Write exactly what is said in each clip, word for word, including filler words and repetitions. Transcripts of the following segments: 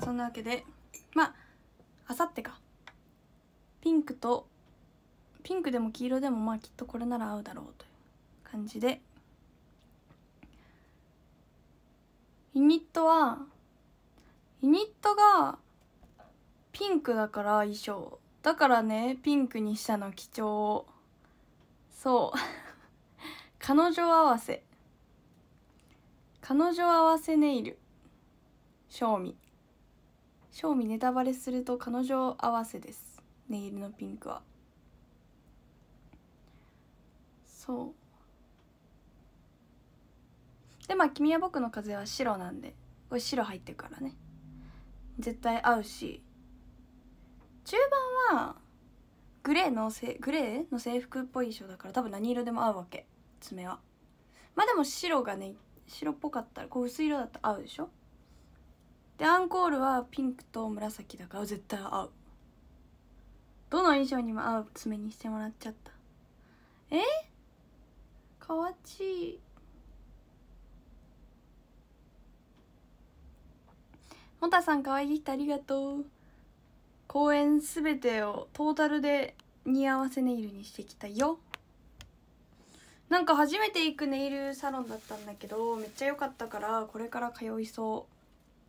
そんなわけでまああさってかピンクとピンクでも黄色でもまあきっとこれなら合うだろうという感じで、ユニットはユニットがピンクだから衣装だからね、ピンクにしたの基調。そう彼女合わせ彼女合わせネイル正味正味ネタバレすると彼女合わせです。ネイルのピンクはそうで、まあ君は僕の風は白なんで、これ白入ってるからね絶対合うし、中盤はグレーのせグレーの制服っぽい衣装だから多分何色でも合うわけ、爪は。まあでも白がね、白っぽかったらこう薄い色だったら合うでしょ。でアンコールはピンクと紫だから絶対合う。どの衣装にも合う爪にしてもらっちゃった。えかわちい。もたさんかわいい人ありがとう。公演すべてをトータルで似合わせネイルにしてきたよ。なんか初めて行くネイルサロンだったんだけどめっちゃ良かったからこれから通いそう。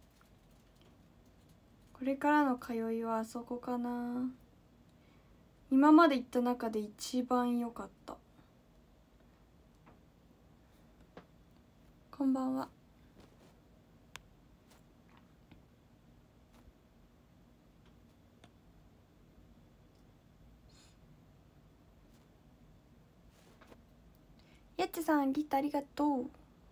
これからの通いはあそこかな。今まで行った中で一番良かった。こんばんは。やっちさんギターありがとう。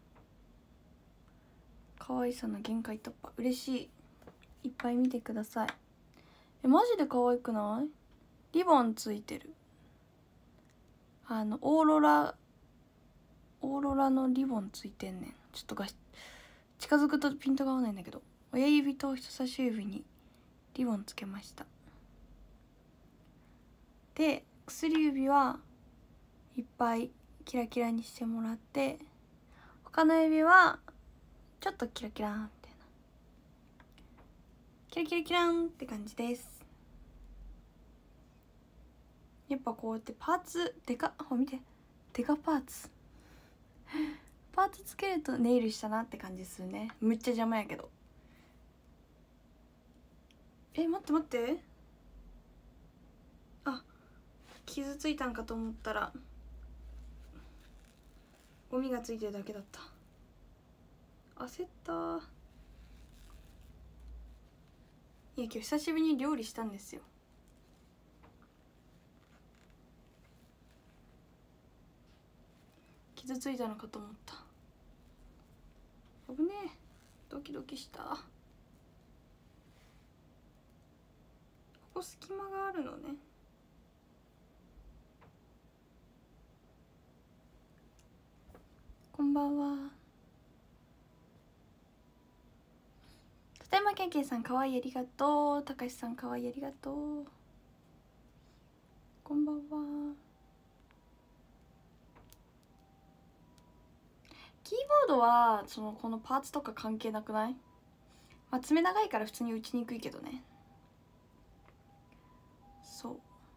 可愛さの限界突破嬉しい。いっぱい見てください。えマジで可愛くない？リボンついてる。あのオーロラオーロラのリボンついてんねん。ちょっとが近づくとピントが合わないんだけど、親指と人差し指にリボンつけました。で薬指はいっぱいキラキラにしてもらって、他の指はちょっとキラキランみたいな、キラキラキランって感じです。やっぱこうやってパーツでかっ、ほ見てでかパーツパーツつけるとネイルしたなって感じするね。めっちゃ邪魔やけど。え待って待って、あ傷ついたんかと思ったらゴミがついてるだけだった。焦った。いや今日久しぶりに料理したんですよ。傷ついたのかと思った。危ねえ、ドキドキした。ここ隙間があるのね。こんばんは。片山けんけんさんかわいいありがとう。たかしさんかわいいありがとう。こんばんは。キーボードはそのこのパーツとか関係なくない？まあ爪長いから普通に打ちにくいけどね。そう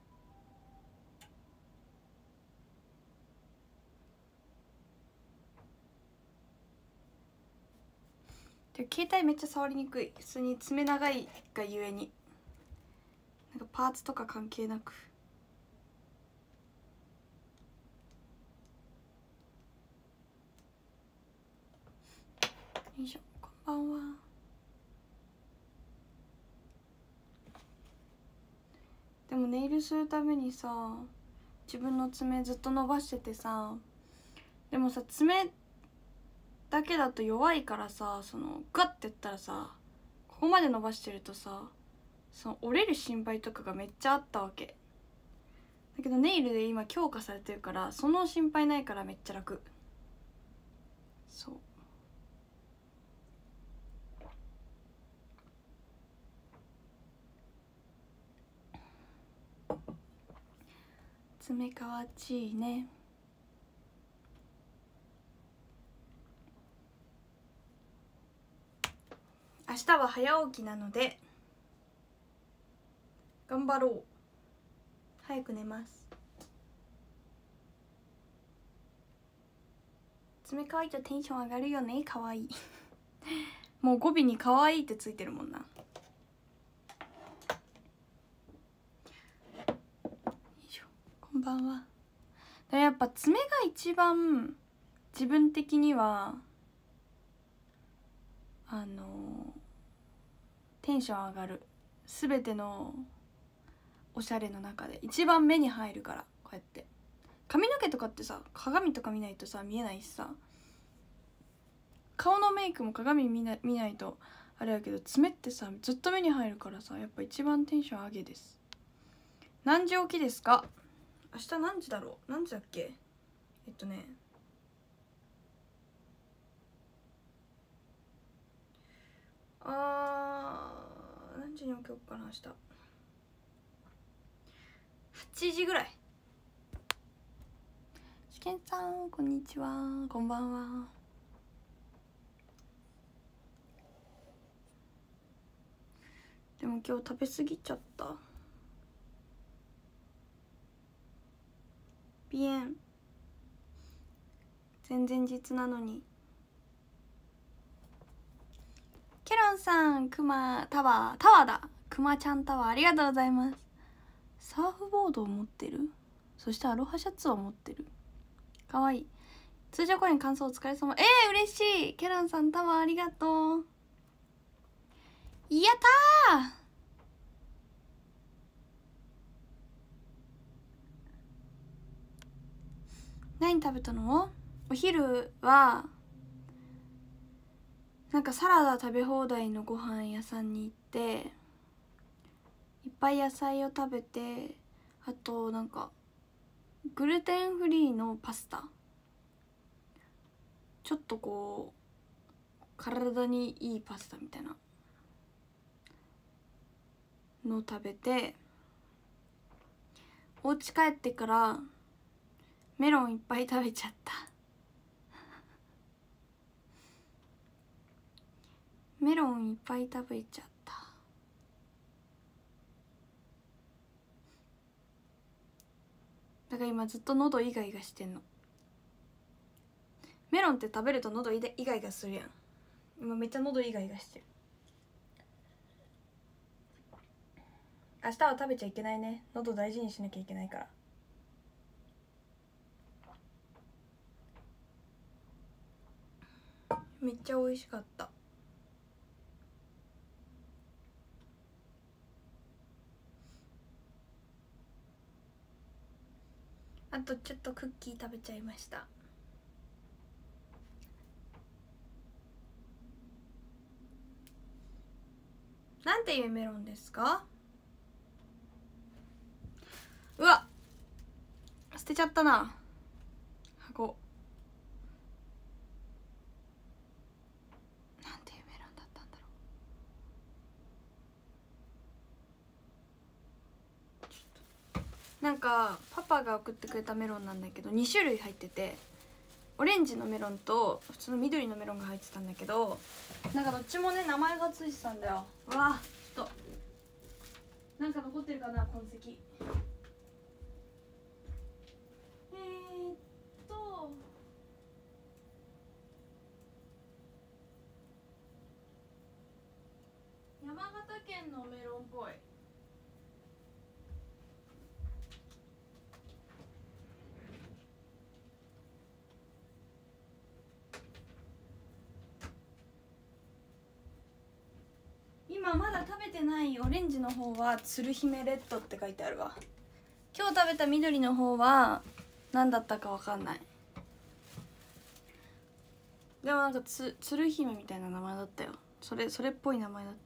で携帯めっちゃ触りにくい。普通に爪長いがゆえになんかパーツとか関係なく。よいしょ、こんばんは。でもネイルするためにさ自分の爪ずっと伸ばしててさ、でもさ爪だけだと弱いからさ、そのガッてやったらさここまで伸ばしてるとさその折れる心配とかがめっちゃあったわけだけど、ネイルで今強化されてるからその心配ないからめっちゃ楽。そう爪かわちいね。明明日は早起きなので頑張ろう。早く寝ます。爪可愛いとテンション上がるよね。可愛いもう語尾に可愛いってついてるもんな。よいしょ、こんばんは。でもやっぱ爪が一番自分的にはあのテンション上がる。全てのおしゃれの中で一番目に入るから。こうやって髪の毛とかってさ、鏡とか見ないとさ見えないしさ、顔のメイクも鏡見な、見ないとあれやけど、爪ってさずっと目に入るからさ、やっぱ一番テンション上げです。何時起きですか？明日何時だろう。何時だっけ。えっとねあー何時に起きようかな。明日はちじぐらい。しけんさんこんにちは、こんばんは。でも今日食べ過ぎちゃった。鼻炎前々日なのに。ケロンさん、クマタワータワーだ。クマちゃんタワーありがとうございます。サーフボードを持ってる。そしてアロハシャツを持ってる。かわいい。通常公演感想お疲れ様。えー、嬉しい。ケロンさんタワーありがとう。やったー。何食べたの？お昼はなんかサラダ食べ放題のご飯屋さんに行っていっぱい野菜を食べて、あとなんかグルテンフリーのパスタ、ちょっとこう体にいいパスタみたいなのを食べて、お家帰ってからメロンいっぱい食べちゃったメロンいっぱい食べちゃった。だから今ずっと喉イガイガしてんの。メロンって食べると喉イガイガするやん。今めっちゃ喉イガイガしてる。明日は食べちゃいけないね。喉大事にしなきゃいけないから。めっちゃ美味しかった。あとちょっとクッキー食べちゃいました。なんていうメロンですか？うわっ、捨てちゃったな箱。なんていうメロンだったんだろう。ちょっとなんかパパが送ってくれたメロンなんだけどに種類入ってて、オレンジのメロンと普通の緑のメロンが入ってたんだけど、なんかどっちもね名前がついてたんだよ。うわちょっとなんか残ってるかな痕跡。えー、っと山形県のメロンっぽい。今まだ食べてないオレンジの方は鶴姫レッドって書いてあるわ。今日食べた緑の方は何だったかわかんない。でもなんかつ鶴姫みたいな名前だったよ。それそれっぽい名前だった。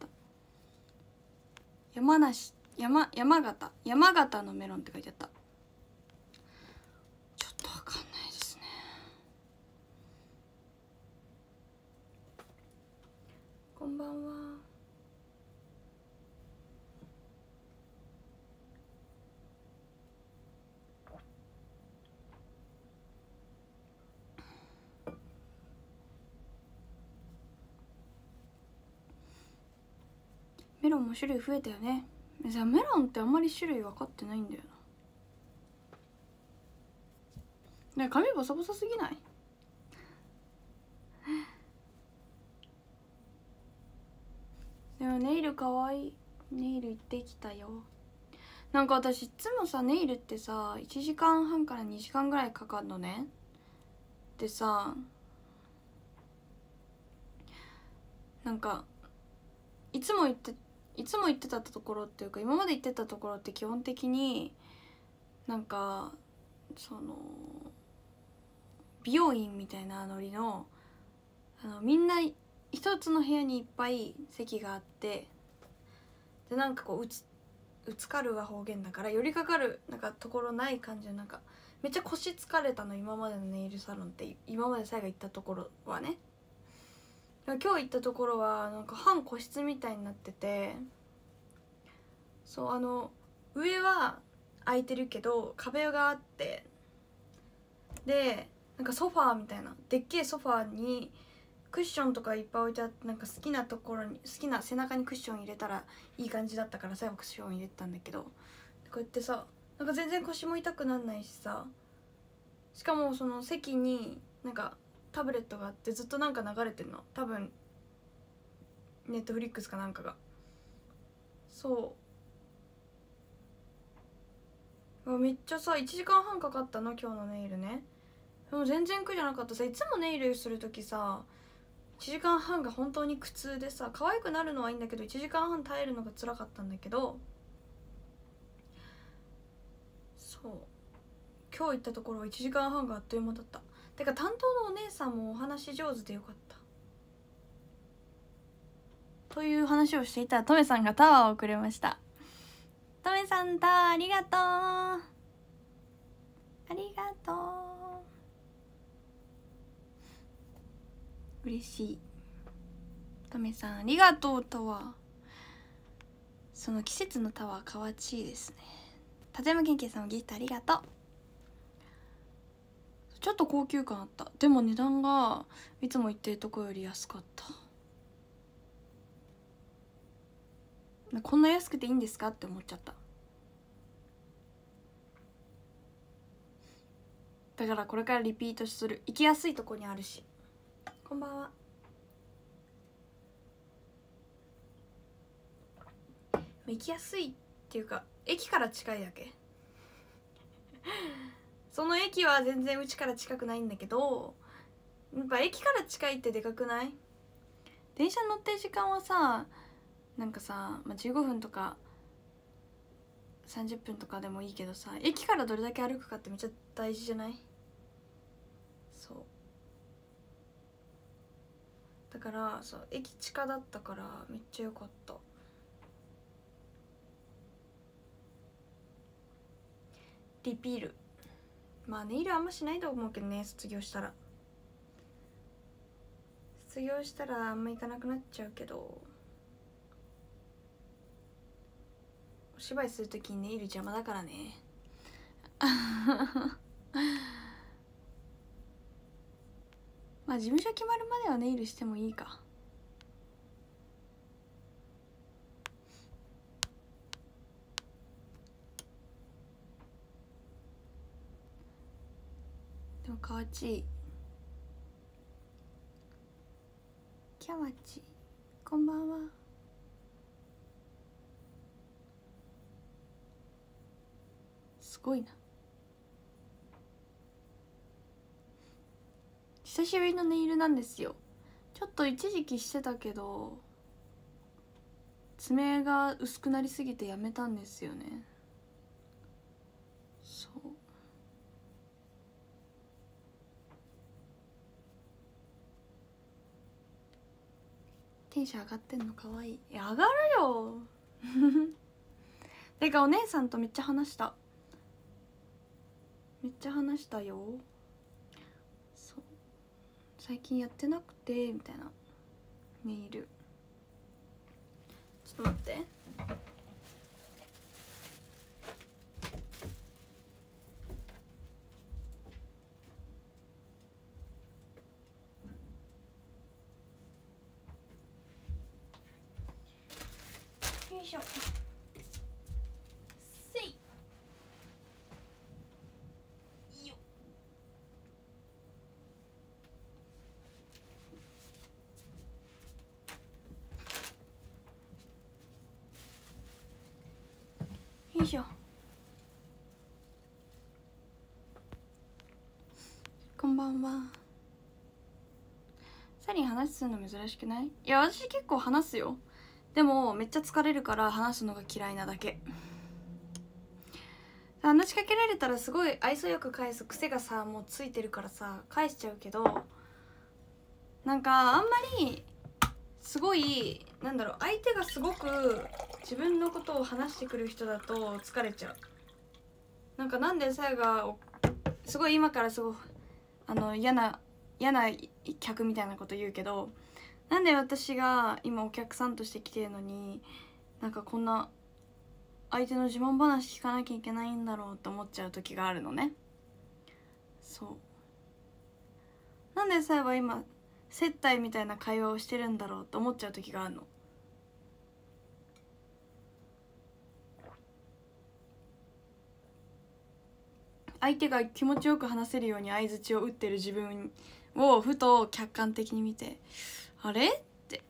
山梨山山形山形のメロンって書いてあった。ちょっとわかんないですね。こんばんは。 メロンも種類増えたよね。じゃあメロンってあんまり種類分かってないんだよな。ね、髪ボサボサすぎない？でもネイルかわいい。ネイル行ってきたよ。なんか私いつもさ、ネイルってさいちじかんはんからにじかんぐらいかかるのね。でさ、なんかいつも行っていつも行ってたところっていうか、今まで行ってたところって基本的になんかその美容院みたいなノリの、あのみんな一つの部屋にいっぱい席があって、でなんかこううつうつかるは方言だから寄りかかるなんかところない感じの、なんかめっちゃ腰疲れたの今までのネイルサロンって。今まで最後行ったところはね。今日行ったところはなんか半個室みたいになってて、そうあの上は空いてるけど壁があって、でなんかソファーみたいなでっけえソファーにクッションとかいっぱい置いてあって、なんか好きなところに好きな背中にクッション入れたらいい感じだったから最後クッション入れてたんだけど、こうやってさなんか全然腰も痛くなんないしさ、しかもその席になんかタブレットがあってずっとなんか流れてんの、多分ネットフリックスかなんかが。そうめっちゃさいちじかんはんかかったの今日のネイルね。でも全然苦じゃなかったさ。いつもネイルする時さいちじかんはんが本当に苦痛でさ、可愛くなるのはいいんだけどいちじかんはん耐えるのが辛かったんだけど、そう今日行ったところはいちじかんはんがあっという間だった。てか担当のお姉さんもお話上手でよかった。という話をしていたらトメさんがタワーをくれました。トメさんタワーありがとう、ありがとう、嬉しい。トメさんありがとう。タワー、その季節のタワーかわちいですね。立山健介さんもギフトありがとう。ちょっと高級感あった。でも値段がいつも行ってるとこより安かった。こんな安くていいんですかって思っちゃった。だからこれからリピートする。行きやすいとこにあるし。こんばんは。行きやすいっていうか駅から近いだけその駅は全然うちから近くないんだけど、やっぱ駅から近いってでかくない？電車乗ってる時間はさなんかさ、まあ、じゅうごふんとかさんじゅっぷんとかでもいいけどさ、駅からどれだけ歩くかってめっちゃ大事じゃない？そうだからそう駅近だったからめっちゃ良かった。リピール、まあネイルあんましないと思うけどね、卒業したら卒業したらあんま行かなくなっちゃうけど、お芝居するときにネイル邪魔だからねまあ事務所決まるまではネイルしてもいいか。でもかわちい。キャワチこんばんは。すごいな。久しぶりのネイルなんですよ。ちょっと一時期してたけど爪が薄くなりすぎてやめたんですよね。そうテンション上がってんのかわいい。いや上がるよてかお姉さんとめっちゃ話した。めっちゃ話したよ。そう最近やってなくてみたいなネイル。ちょっと待って。 しょ。せいよよいしょ。こんばんは。サリン話すの珍しくない？いや私結構話すよ。でもめっちゃ疲れるから話すのが嫌いなだけ。話しかけられたらすごい愛想よく返す癖がさもうついてるからさ返しちゃうけど、なんかあんまりすごいなんだろう、相手がすごく自分のことを話してくる人だと疲れちゃう。なんかなんでさやがすごい今からすごいあの嫌な嫌な客みたいなこと言うけど、なんで私が今お客さんとして来てるのになんかこんな相手の自慢話聞かなきゃいけないんだろうって思っちゃう時があるのね。そうなんでさやは今接待みたいな会話をしてるんだろうって思っちゃう時があるの。相手が気持ちよく話せるように相づちを打ってる自分をふと客観的に見て、あれって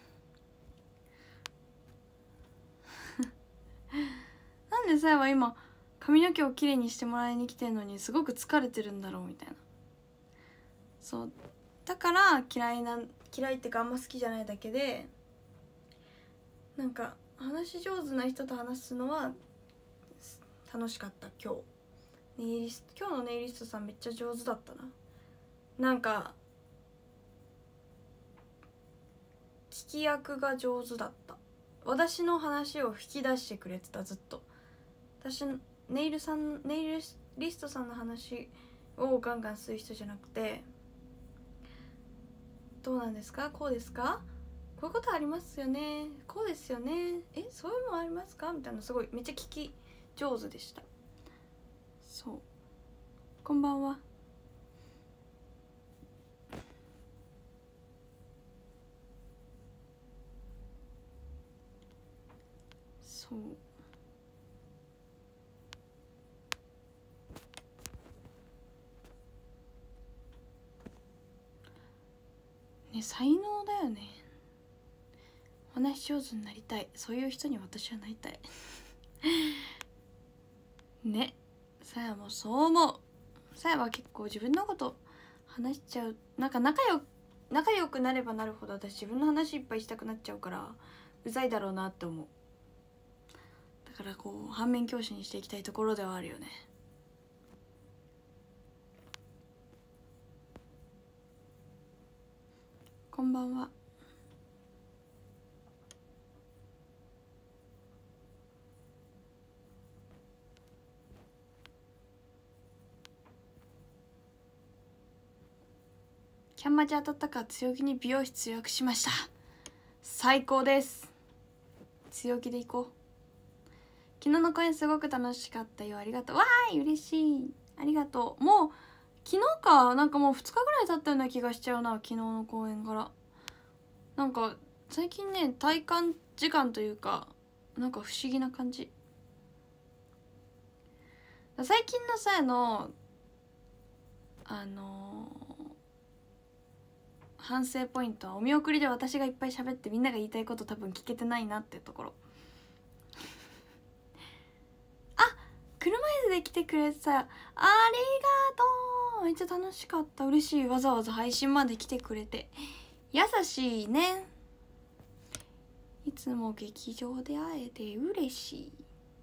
なんでさやは今髪の毛をきれいにしてもらいに来てるのにすごく疲れてるんだろうみたいな。そうだから嫌いな嫌いってかあんま好きじゃないだけで、なんか話し上手な人と話すのは楽しかった。今日ネイリスト今日のネイリストさんめっちゃ上手だったな。なんか聞き役が上手だった。私の話を引き出してくれてた。ずっと私ネイルさんネイリストさんの話をガンガンする人じゃなくて、どうなんですか、こうですか、こういうことありますよね、こうですよね、えそういうのありますかみたいな、すごいめっちゃ聞き上手でした。そうこんばんは。そうね、才能だよね。話し上手になりたい。そういう人に私はなりたいね。さやもそう思う。さやは結構自分のこと話しちゃう。なんか仲良く仲良くなればなるほど私自分の話いっぱいしたくなっちゃうからうざいだろうなって思う。だからこう反面教師にしていきたいところではあるよね。こんばんは。キャンマジ当たったか強気に美容室予約しました。最高です。強気で行こう。昨日の公演すごく楽しかったよ。ありがとう。わーい嬉しい。ありがとう。もう昨日かなんかもうふつかぐらい経ったような気がしちゃうな。昨日の公演からなんか最近ね体感時間というかなんか不思議な感じ。最近のさやのあのー、反省ポイントはお見送りで私がいっぱい喋ってみんなが言いたいこと多分聞けてないなってところ。あ、車椅子で来てくれてた。ありがとう。めっちゃ楽しかった。嬉しい。わざわざ配信まで来てくれて優しいね。いつも劇場で会えて嬉しい。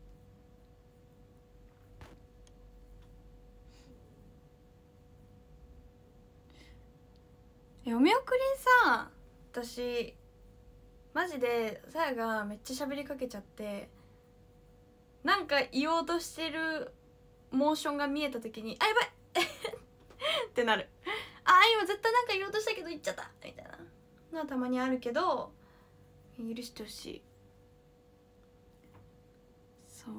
えお見送りさ、私マジでさやがめっちゃ喋りかけちゃってなんか言おうとしてるモーションが見えた時にあやばいってなる。あ今絶対なんか言おうとしたけど言っちゃったみたいなのはたまにあるけど許してほしい。そう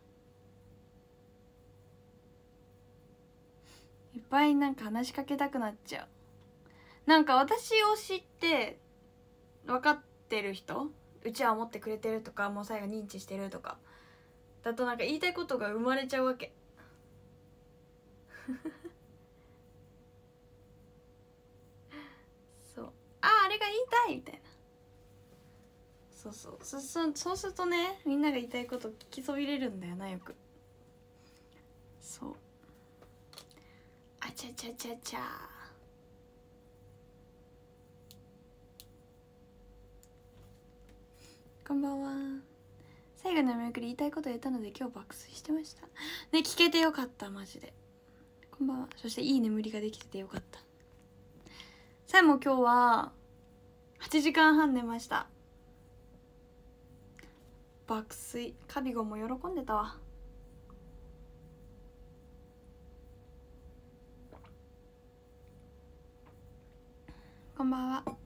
いっぱいなんか話しかけたくなっちゃう。なんか私を知って分かってる人うちは思ってくれてるとか、もうサイが認知してるとかだとなんか言いたいことが生まれちゃうわけそう、あああれが言いたいみたいな。そうそうそそそうするとね、みんなが言いたいこと聞きそびれるんだよな、よく。そう、あちゃちゃちゃちゃ。こんばんは。最後のめくり言いたいこと言ったので今日爆睡してましたね。聞けてよかった、マジで。こんばんは。そしていい眠りができててよかった。さえも今日ははちじかんはん寝ました。爆睡。カビゴも喜んでたわ。こんばんは。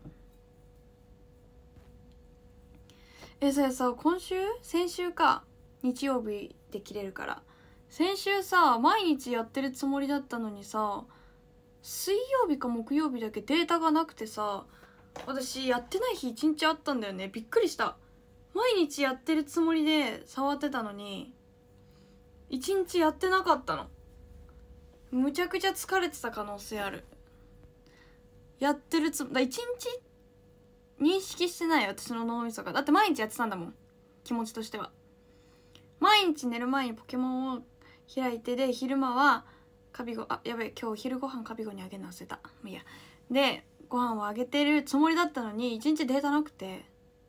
え、それさ、今週先週か日曜日で切れるから、先週さ毎日やってるつもりだったのにさ、水曜日か木曜日だけデータがなくてさ、私やってない日一日あったんだよね。びっくりした。毎日やってるつもりで触ってたのに一日やってなかったの。むちゃくちゃ疲れてた可能性ある。やってるつもりだ、一日認識してない、私の脳みそが。だって毎日やってたんだもん、気持ちとしては。毎日寝る前にポケモンを開いて、で昼間はカビゴ、あ、やべえ、今日昼ご飯カビゴにあげるの忘れた。もういいや。でご飯をあげてるつもりだったのに一日データなくて、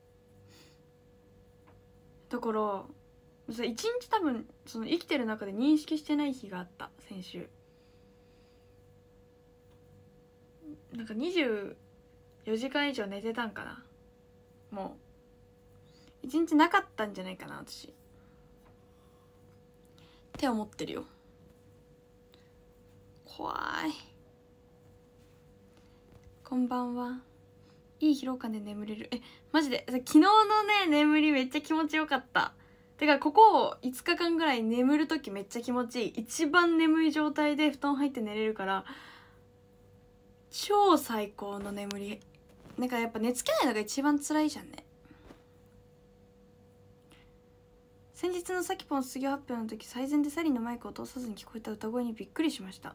だから一日多分その生きてる中で認識してない日があった、先週。なんかにじゅうよじかん以上寝てたんかな。もう一日なかったんじゃないかな、私って思ってるよ。怖い。こんばんは。いい疲労感で眠れる。え、マジで昨日のね眠りめっちゃ気持ちよかった。てかここいつかかんぐらい眠るときめっちゃ気持ちいい。一番眠い状態で布団入って寝れるから超最高の眠り。なんかやっぱ寝つけないのが一番辛いじゃんね。先日のさきぽん卒業発表の時、最前でサリンのマイクを通さずに聞こえた歌声にびっくりしました。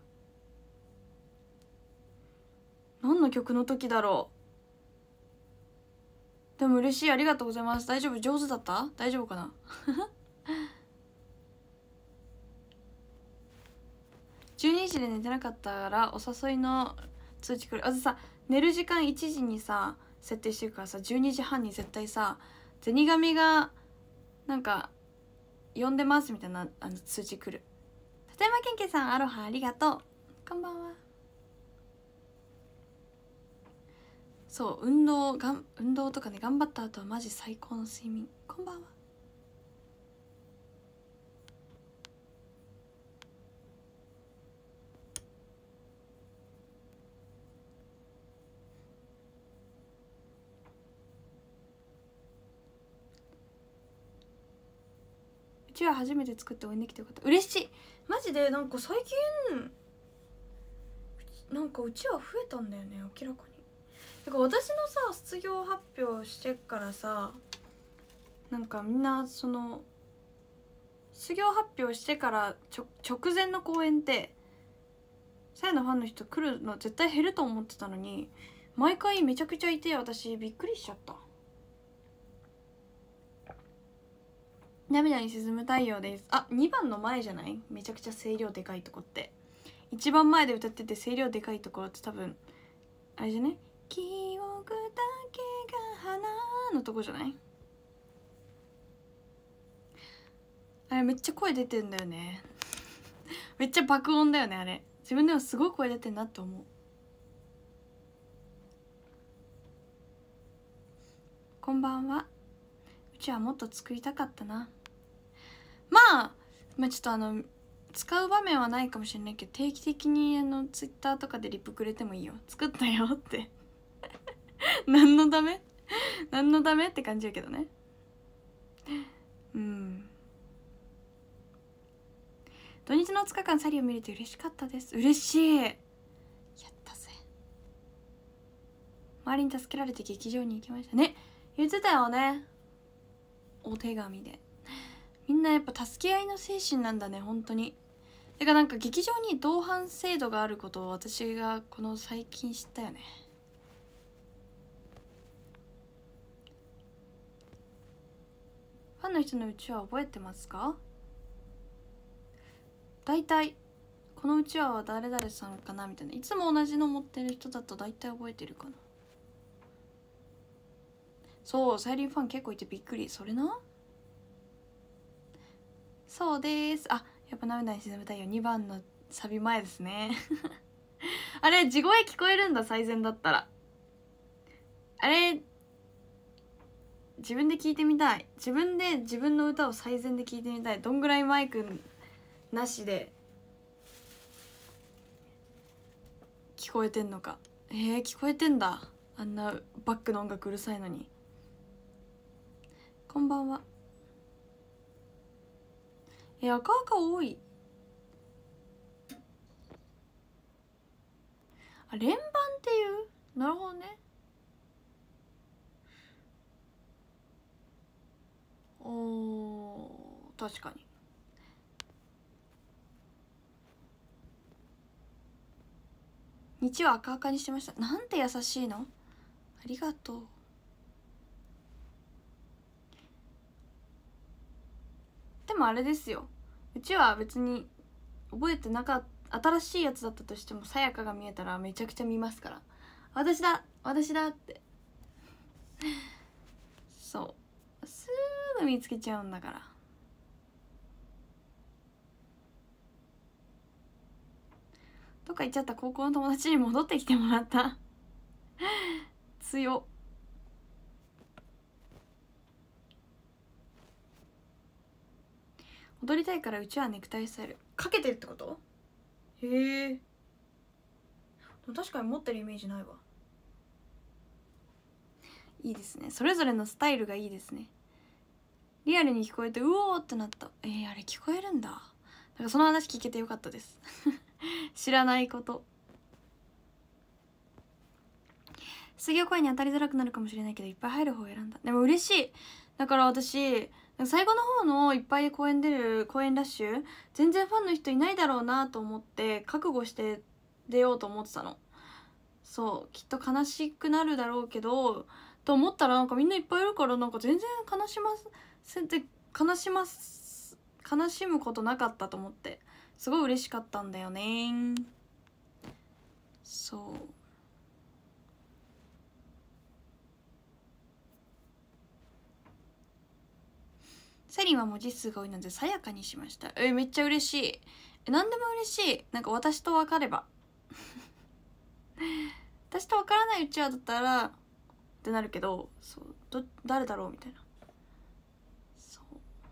何の曲の時だろう。でも嬉しい、ありがとうございます。大丈夫？上手だった？大丈夫かなじゅうにじで寝てなかったらお誘いの通知来る。あとさ、寝る時間いちじにさ設定してるからさ、じゅうにじはんに絶対さ銭神がなんか呼んでますみたいなあの通知来る。立山健介さん、アロハありがとう。こんばんは。そう、運動がん運動とかね、頑張った後はマジ最高の睡眠。こんばんは。うちは初めて作って応援できてよかった。嬉しい。マジでなんか最近なんかうちは増えたんだよね、明らかに。だから私のさ卒業発表してからさ、なんかみんなその卒業発表してからちょ直前の公演ってさやのファンの人来るの絶対減ると思ってたのに、毎回めちゃくちゃいて、私びっくりしちゃった。涙に沈む太陽です。あ、にばんの前じゃない？めちゃくちゃ声量でかいとこって。一番前で歌ってて声量でかいところって多分あれじゃね？記憶だけが花のとこじゃない？あれめっちゃ声出てんだよねめっちゃ爆音だよね、あれ。自分でもすごい声出てんなって思う。こんばんは。うちはもっと作りたかったな。まあまあちょっとあの使う場面はないかもしれないけど、定期的にあのツイッターとかでリプくれてもいいよ。作ったよって何のため何のためって感じやけどね。うん。土日のふつかかんサリを見れて嬉しかったです。嬉しい。やったぜ。周りに助けられて劇場に行きましたね。言ってたよね。 お手紙で。みんなやっぱ助け合いの精神なんだね本当に。てかなんか劇場に同伴制度があることを私がこの最近知ったよね。ファンの人のうちわ覚えてますか？大体このうちわは誰々さんかなみたいな、いつも同じの持ってる人だと大体覚えてるかな。そう、サイリンファン結構いてびっくり。それな。そうです。あ、やっぱ涙に沈む太陽にばんのサビ前ですねあれ地声聞こえるんだ、最善だったら。あれ自分で聞いてみたい。自分で自分の歌を最善で聞いてみたい。どんぐらいマイクなしで聞こえてんのか。えー、聞こえてんだ。あんなバックの音楽うるさいのに。こんばんは。え、赤赤多い。あ、連番っていう。なるほどね。おー、確かに。日は赤赤にしてました。なんて優しいの。ありがとう。でもあれですよ、うちは別に覚えてなかった。新しいやつだったとしてもさやかが見えたらめちゃくちゃ見ますから。私だ私だってそうすぐ見つけちゃうんだから。どっか行っちゃった高校の友達に戻ってきてもらった強っ。踊りたいからうちはネクタイスタイルかけてるってこと？へえ。確かに持ってるイメージないわ。いいですね、それぞれのスタイルがいいですね。リアルに聞こえてうおーってなった。えー、あれ聞こえるんだ。だからその話聞けてよかったです知らないこと。水曜公演に当たりづらくなるかもしれないけどいっぱい入る方を選んだ。でも嬉しい。だから私最後の方のいっぱい公演出る公演ラッシュ全然ファンの人いないだろうなと思って覚悟して出ようと思ってたの。そうきっと悲しくなるだろうけどと思ったらなんかみんないっぱいいるからなんか全然悲します悲します悲しむことなかったと思ってすごい嬉しかったんだよね。そうセリンは文字数が多いのでさやかにしました。えめっちゃ嬉しい。え何でも嬉しい。なんか私と分かれば私と分からないうちわだったらってなるけど、そうど誰だろうみたいな。そう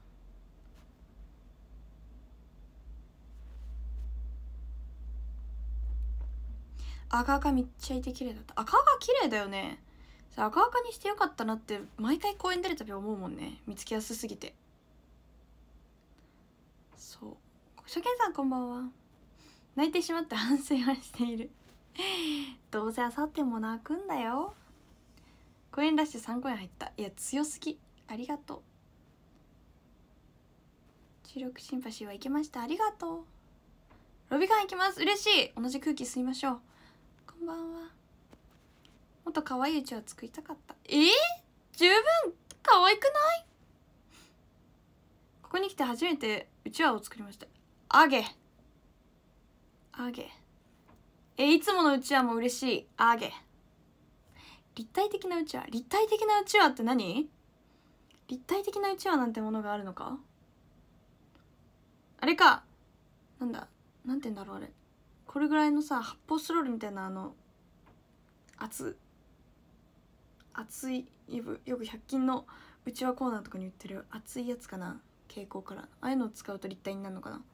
赤赤めっちゃいて綺麗だった。赤赤綺麗だよね。赤赤にしてよかったなって毎回公演出るたび思うもんね。見つけやすすぎて。そう初見さんこんばんは。泣いてしまって反省はしているどうせあさっても泣くんだよ。公演ラッシュさん公演入った。いや強すぎ。ありがとう。収録シンパシーは行けました。ありがとう。ロビカン行きます。嬉しい。同じ空気吸いましょう。こんばんは。もっと可愛いうちわ作りたかった。えー、十分可愛くない？ここに来て初めてうちわを作りました。あげあげえいつものうちわも嬉しい。あげ立体的なうちわ。立体的なうちわって何？立体的なうちわなんてものがあるのか？あれかなんだなんて言うんだろうあれ。これぐらいのさ発泡スチロールみたいなあの厚厚いよくひゃく均のうちわコーナーとかに売ってる厚いやつかな。蛍光カラーのああいうのを使うと立体になるのかな。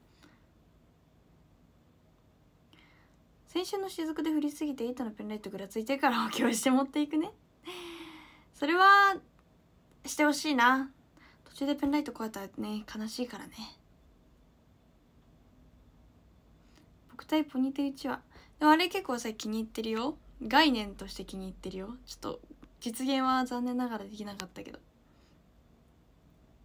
先週の雫で振りすぎて糸のペンライトぐらついてから補強して持っていくね。それはしてほしいな。途中でペンライトこうやったらね悲しいからね。僕対ポニテうちわでもあれ結構さ気に入ってるよ。概念として気に入ってるよ。ちょっと実現は残念ながらできなかったけど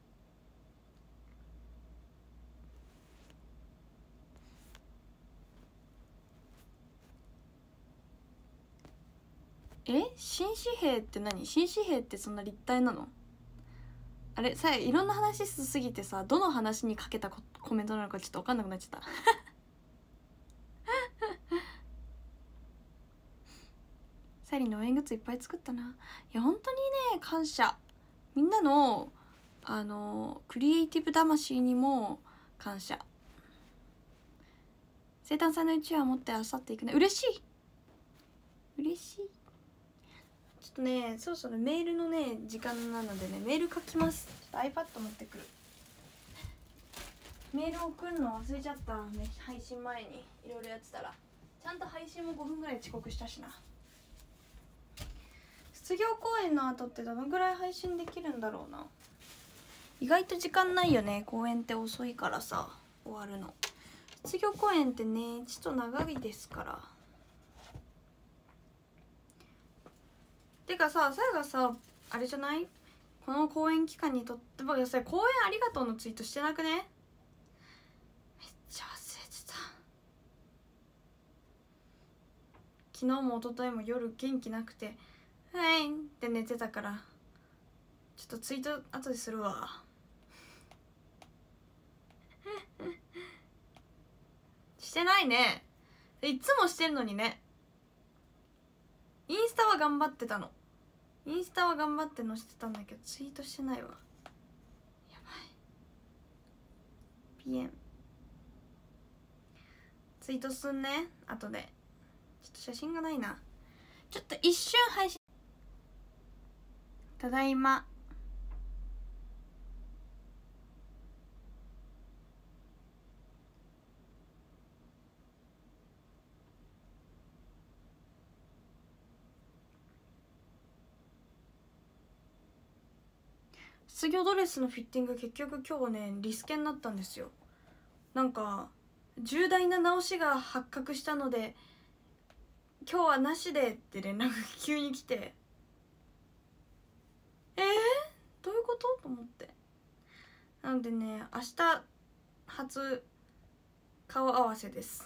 え、新紙幣って何？新紙幣ってそんな立体なの？あれさ、いろんな話しすぎてさ、どの話にかけたココメントなのかちょっと分かんなくなっちゃったサリーの応援グッズいっぱい作ったな。いや本当にね、感謝。みんなのあのクリエイティブ魂にも感謝。生誕祭のうちわ持ってあさっていくね。嬉しい嬉しい。ちょっとね、そろそろメールのね時間なのでね、メール書きます。ちょっと iPad 持ってくる。メール送るの忘れちゃったね、配信前にいろいろやってたら。ちゃんと配信もごふんぐらい遅刻したしな。卒業公演の後ってどのぐらい配信できるんだろうな。意外と時間ないよね、公演って遅いからさ、終わるの。卒業公演ってねちょっと長いですから。てかさ、さやがさあれじゃない、この公演期間にとってばさ、公演ありがとうのツイートしてなくね？めっちゃ忘れてた。昨日も一昨日も夜元気なくて「はい」って寝てたから、ちょっとツイート後でするわしてないね。いつもしてんのにね。インスタは頑張ってたの。インスタは頑張って載せてたんだけどツイートしてないわ。やばい。ピエンツイートすんね、後で。ちょっと写真がないな。ちょっと一瞬配信。ただいま。卒業ドレスのフィッティング結局今日ねリスケになったんですよ。なんか重大な直しが発覚したので今日はなしでって連絡急に来て、えー、どういうことと思って。なのでね、明日初顔合わせです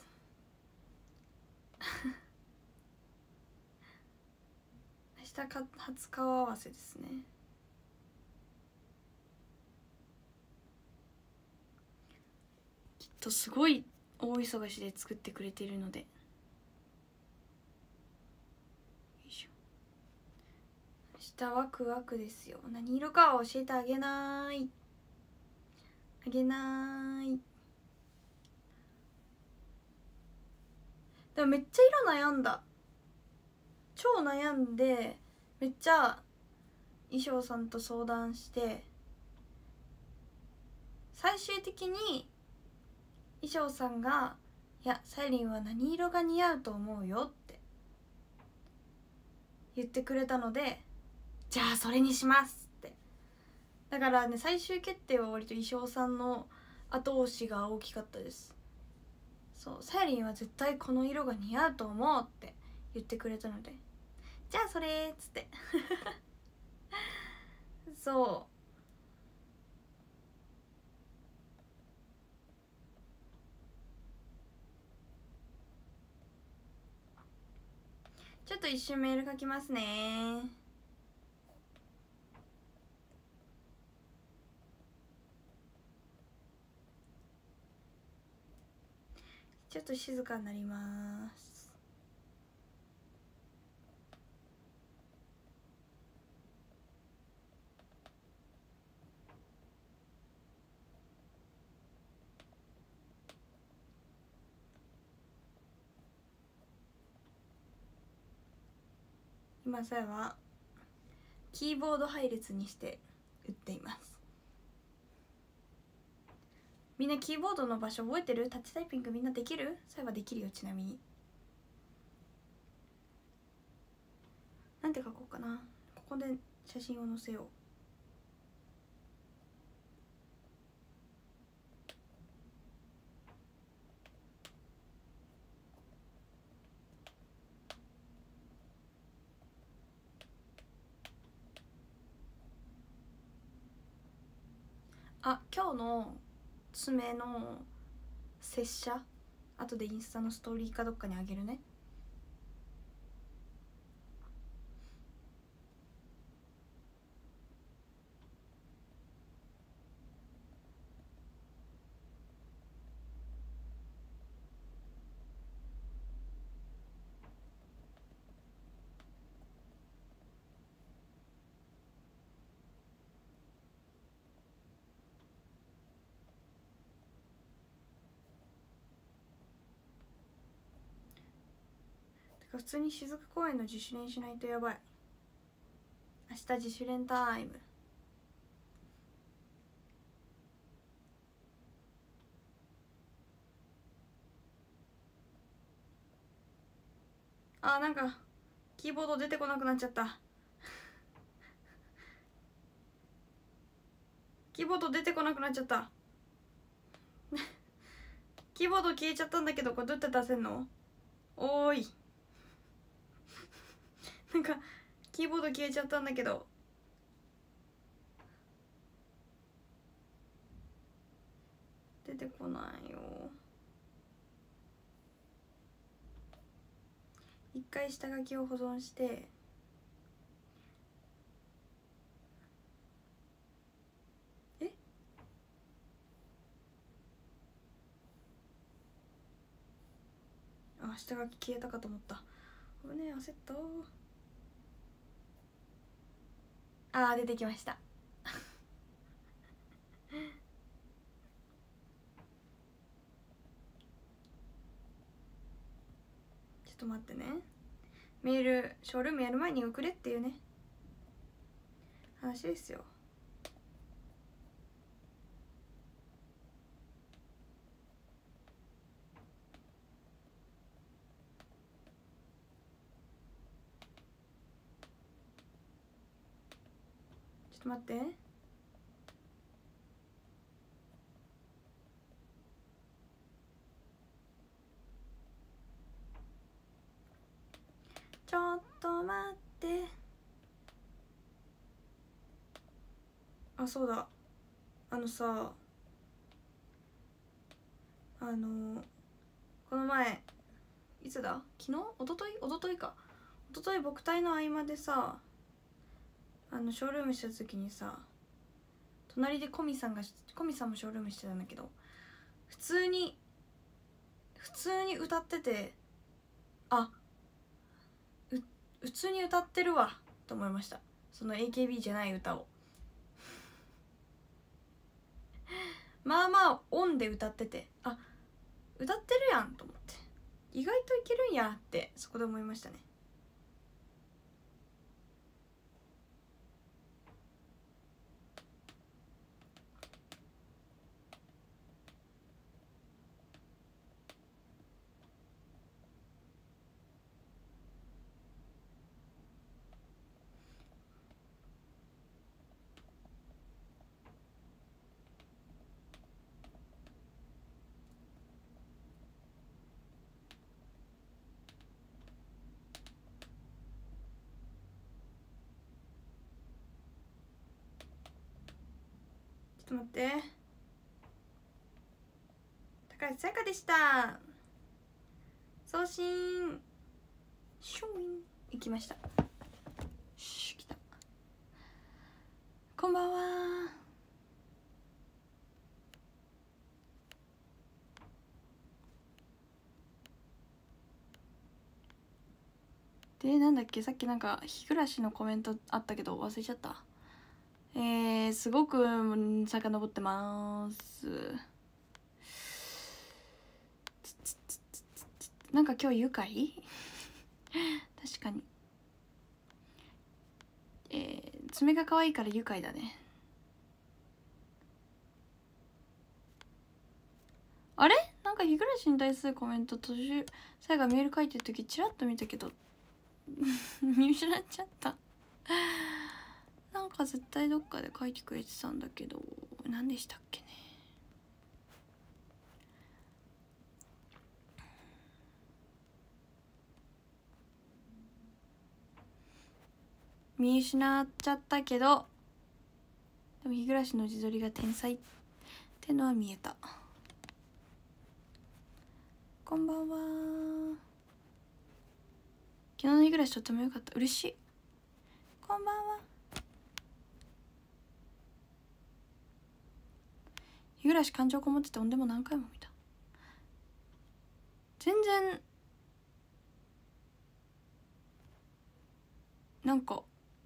明日か初顔合わせですね。きっとすごい大忙しで作ってくれているので。明日ワクワクですよ。何色かは教えてあげないあげないでもめっちゃ色悩んだ。超悩んで、めっちゃ衣装さんと相談して、最終的に衣装さんが「いやサイリンは何色が似合うと思うよ」って言ってくれたので、じゃあそれにしますって。だからね、最終決定は割と衣装さんの後押しが大きかったです。そう、サイリンは絶対この色が似合うと思うって言ってくれたので、じゃあそれっつってそうちょっと一瞬メール書きますね。ちょっと静かになります。今さえはキーボード配列にして打っています。みんなキーボードの場所覚えてる？タッチタイピングみんなできる？そういえばできるよ。ちなみになんて書こうかな。ここで写真を載せよう。あ、今日の爪の拙者後でインスタのストーリーかどっかにあげるね。 普通に雫公園の自主練しないとやばい。明日自主練タイム。あー、なんかキーボード出てこなくなっちゃったキーボード出てこなくなっちゃったキーボード消えちゃったんだけど、これどうやって出せんの？おーいなんかキーボード消えちゃったんだけど、出てこないよ。一回下書きを保存して、えあ、下書き消えたかと思った。危ねえ、焦った。あー、出てきましたちょっと待ってね。メール、ショールームやる前に送れっていうね話ですよ。ちょっと待って。ちょっと待って。あ、そうだ、あのさ、あのこの前、いつだ、昨日一昨日一昨日か一昨日僕隊の合間でさ、あのショールームしてた時にさ、隣でコミさんがコミさんもショールームしてたんだけど、普通に普通に歌ってて、あ、う普通に歌ってるわと思いました。その エーケービー じゃない歌をまあまあオンで歌ってて、あ、歌ってるやんと思って、意外といけるんやってそこで思いましたね。ちょっと待って。高橋さやかでした。送信シューン行きました。シュ来た。こんばんは。で、なんだっけ、さっきなんか日暮らしのコメントあったけど忘れちゃった。えー、すごく遡ってます。なんか今日愉快確かに。えー、爪が可愛いから愉快だね。あれ、なんか日暮らしに対するコメント途中さやがメール書いてる時チラッと見たけど見失っちゃったなんか絶対どっかで書いてくれてたんだけど、何でしたっけね。見失っちゃったけど、でも日暮らしの自撮りが天才ってのは見えた。こんばんは。昨日の日暮らしとってもよかった。嬉しい。こんばんは。日暮らし感情こもってて、音でも何回も見た。全然なんか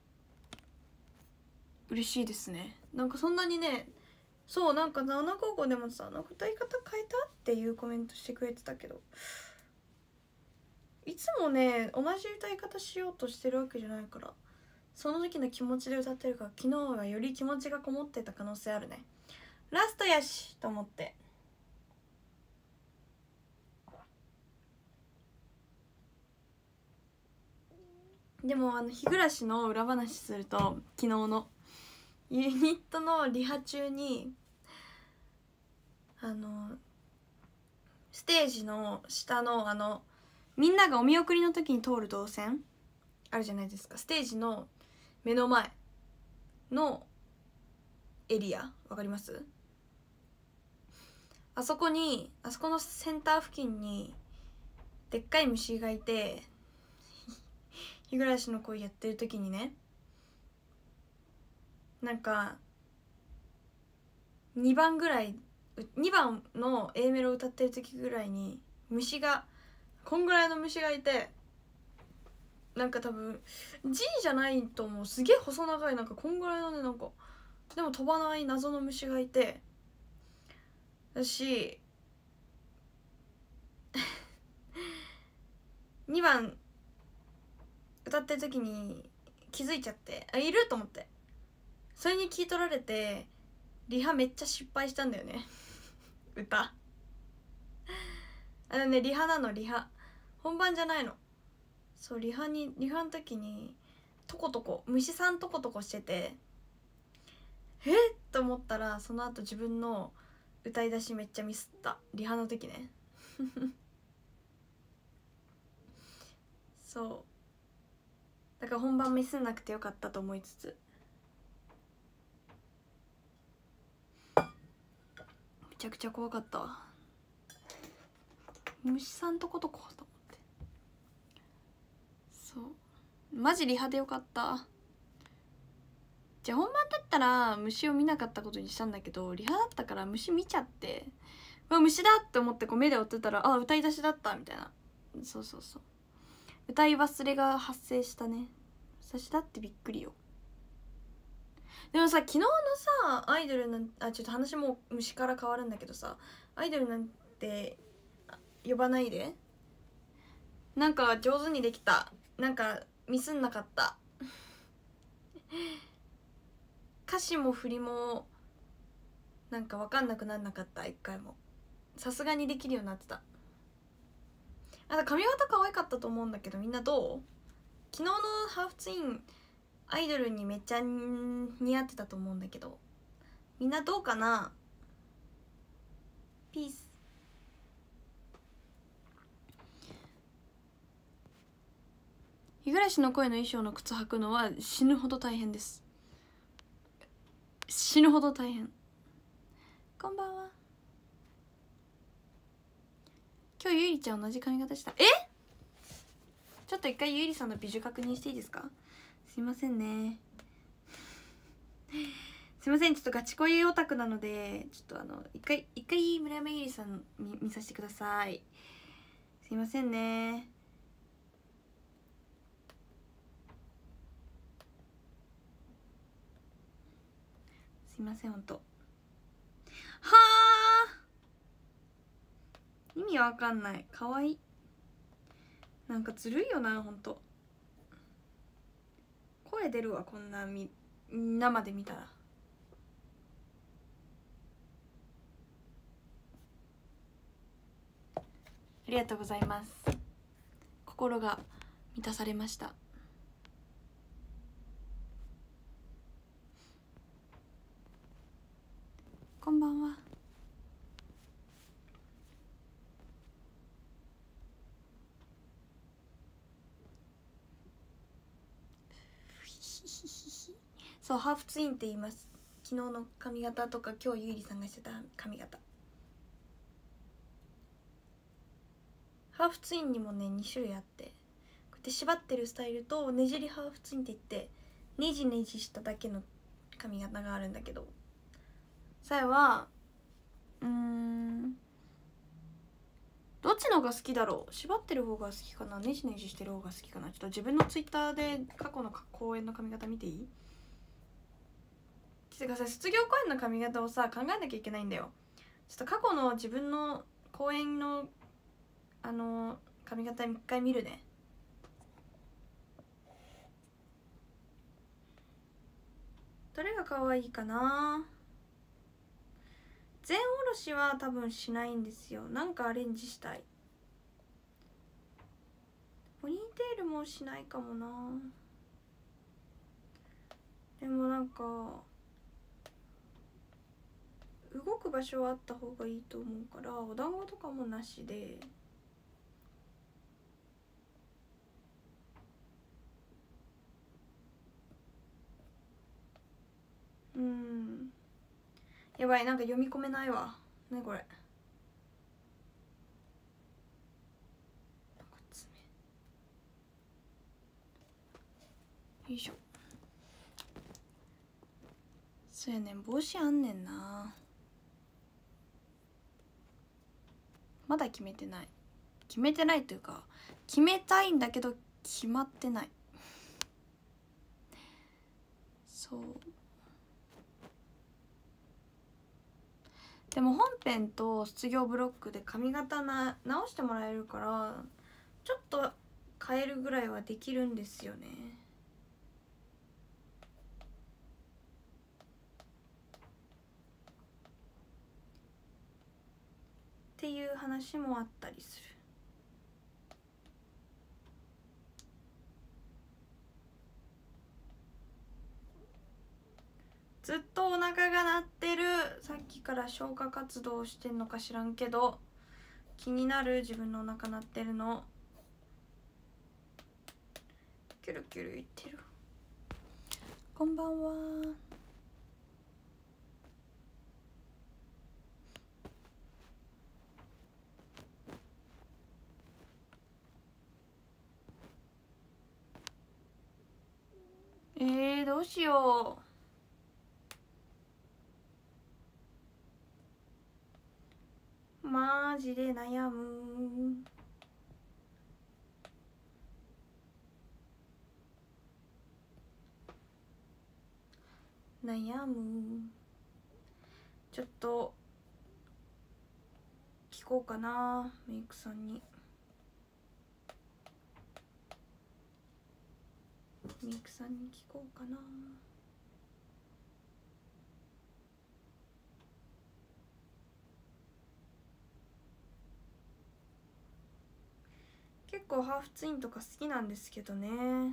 嬉しいですね。なんかそんなにね、そう、なんかなな高校でもさ、なんか歌い方変えたっていうコメントしてくれてたけど、 いつもね同じ歌い方しようとしてるわけじゃないから、その時の気持ちで歌ってるから、昨日はより気持ちがこもってた可能性あるね。ラストやしと思って。でもあの日暮らしの裏話すると、昨日のユニットのリハ中にあのステージの下のあのみんながお見送りの時に通る動線あるじゃないですか。ステージの目の前のエリアわかります？あそこにあそこのセンター付近にでっかい虫がいて日暮らしの恋やってる時にね、なんかにばんぐらいにばんの A メロ歌ってる時ぐらいに虫がこんぐらいの虫がいて、なんか多分 G じゃないと思う、すげえ細長いなんかこんぐらいのね、なんかでも飛ばない謎の虫がいて、私にばん歌ってる時に気づいちゃって、あいると思って、それに聞い取られてリハめっちゃ失敗したんだよね歌あのねリハなの、リハ本番じゃないの。そうリハにリハの時にトコトコ虫さんトコトコしてて、えっと思ったらその後自分の歌い出しめっちゃミスった、リハの時ねそうだから本番ミスんなくてよかったと思いつつ、めちゃくちゃ怖かったわ、虫さんとことこと思って。そうマジリハでよかった。じゃあ本番だったら虫を見なかったことにしたんだけど、リハだったから虫見ちゃって、うわ虫だって思ってこう目で追ってたら、あ歌い出しだったみたいな。そうそうそう、歌い忘れが発生したね。私だってびっくりよ。でもさ、昨日のさアイドルなんあちょっと話もう虫から変わるんだけどさ、アイドルなんて呼ばないで、なんか上手にできた、なんかミスんなかった歌詞も振りもなんか分かんなくなんなかった、一回も。さすがにできるようになってた。あと髪型可愛かったと思うんだけど、みんなどう？昨日のハーフツインアイドルにめっちゃ似合ってたと思うんだけど、みんなどうかな？ピース。日暮らしの声の衣装の靴履くのは死ぬほど大変です。死ぬほど大変。こんばんは。今日ゆいりちゃん同じ髪型した。え？ちょっと一回ゆいりさんの美女確認していいですか？すいませんねすいません、ちょっとガチ恋オタクなので、ちょっとあの一回一回村山ゆりさん見見させてください。すいませんね。すいません、ほんと。はあ、意味わかんない。かわいい。なんかずるいよな、ほんと。声出るわ、こんなみ生で見たら。ありがとうございます。心が満たされました。こんばんは。そう、ハーフツインって言います。昨日の髪型とか今日ゆいりさんがしてた髪型。ハーフツインにもねに種類あって、こうやって縛ってるスタイルとねじりハーフツインって言ってねじねじしただけの髪型があるんだけど、さやはうーんどっちの方が好きだろう。縛ってる方が好きかな、ねじねじしてる方が好きかな。ちょっと自分のツイッターで過去の公演の髪型見ていい？てかさ、卒業公演の髪型をさ考えなきゃいけないんだよ。ちょっと過去の自分の公演のあの髪型一回見るね。どれが可愛いかな。全おろしは多分しないんですよ。なんかアレンジしたい。ポニーテールもしないかもな。でもなんか動く場所はあった方がいいと思うから、お団子とかもなしで。うん、やばい、なんか読み込めないわ。ねこれ。よいしょ。そうやねん、帽子あんねんな。まだ決めてない。決めてないというか、決めたいんだけど決まってない。そう。でも本編と卒業ブロックで髪型な直してもらえるから、ちょっと変えるぐらいはできるんですよね。っていう話もあったりする。ずっとお腹が鳴ってる。さっきから消化活動してんのか知らんけど気になる。自分のお腹鳴ってるの。キュルキュル言ってる。こんばんは。えー、どうしよう。マジで悩む。悩む。ちょっと聞こうかな、メイクさんに。メイクさんに聞こうかな。結構ハーフツインとか好きなんですけどね。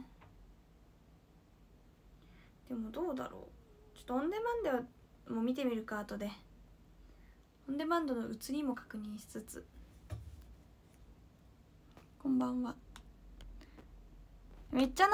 でもどうだろう。ちょっとオンデマンドも見てみるか、後で。オンデマンドの写りも確認しつつ。こんばんは。めっちゃ悩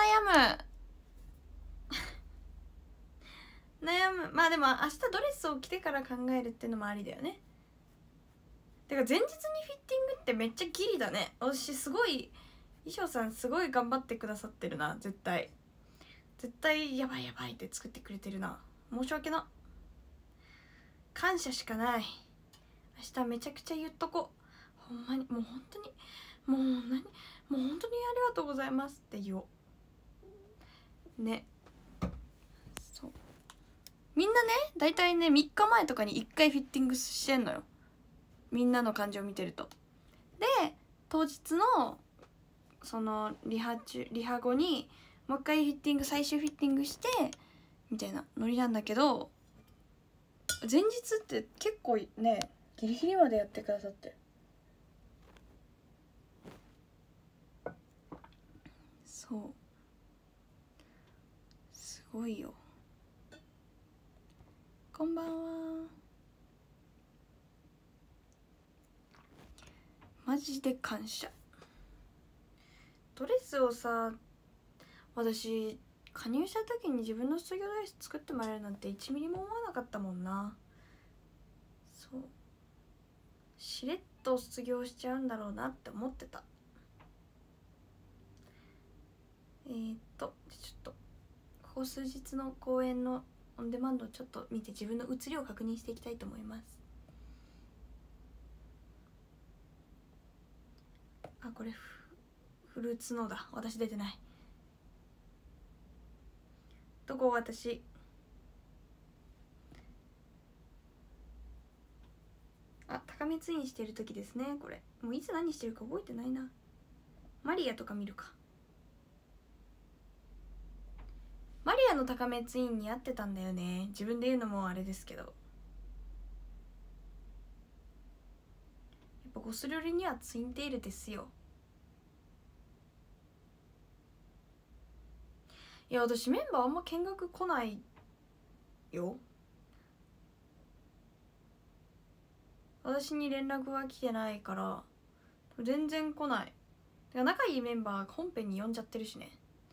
む悩む。まあでも明日ドレスを着てから考えるっていうのもありだよね。てか前日にフィッティングってめっちゃギリだね。私すごい、衣装さんすごい頑張ってくださってるな。絶対絶対やばいやばいって作ってくれてるな。申し訳な。感謝しかない。明日めちゃくちゃ言っとこう。ほんまにもう本当にもう何もう本当にありがとうございますって言おうね。そう、みんなねだいたいねみっかまえとかにいっかいフィッティングしてんのよ、みんなの感じを見てると。で当日のそのリハ中リハ後にもう一回フィッティング最終フィッティングしてみたいなノリなんだけど、前日って結構ねギリギリまでやってくださって、そうすごいよ。こんばんは。マジで感謝。ドレスをさ、私加入した時に自分の卒業ドレス作ってもらえるなんていちミリも思わなかったもんな。そう、しれっと卒業しちゃうんだろうなって思ってた。えー、っとちょっとここ数日の公演のオンデマンドをちょっと見て自分の写りを確認していきたいと思います。あ、これフルーツのだ。私出てない。どこ私。あ、高めツインしてる時ですね。これもういつ何してるか覚えてないな。 マリアとか見るか。マリアの高めツインに合ってたんだよね。自分で言うのもあれですけど、やっぱゴスルリにはツインテールですよ。いや私メンバーあんま見学来ないよ。私に連絡は来てないから全然来ない。仲いいメンバー本編に呼んじゃってるしね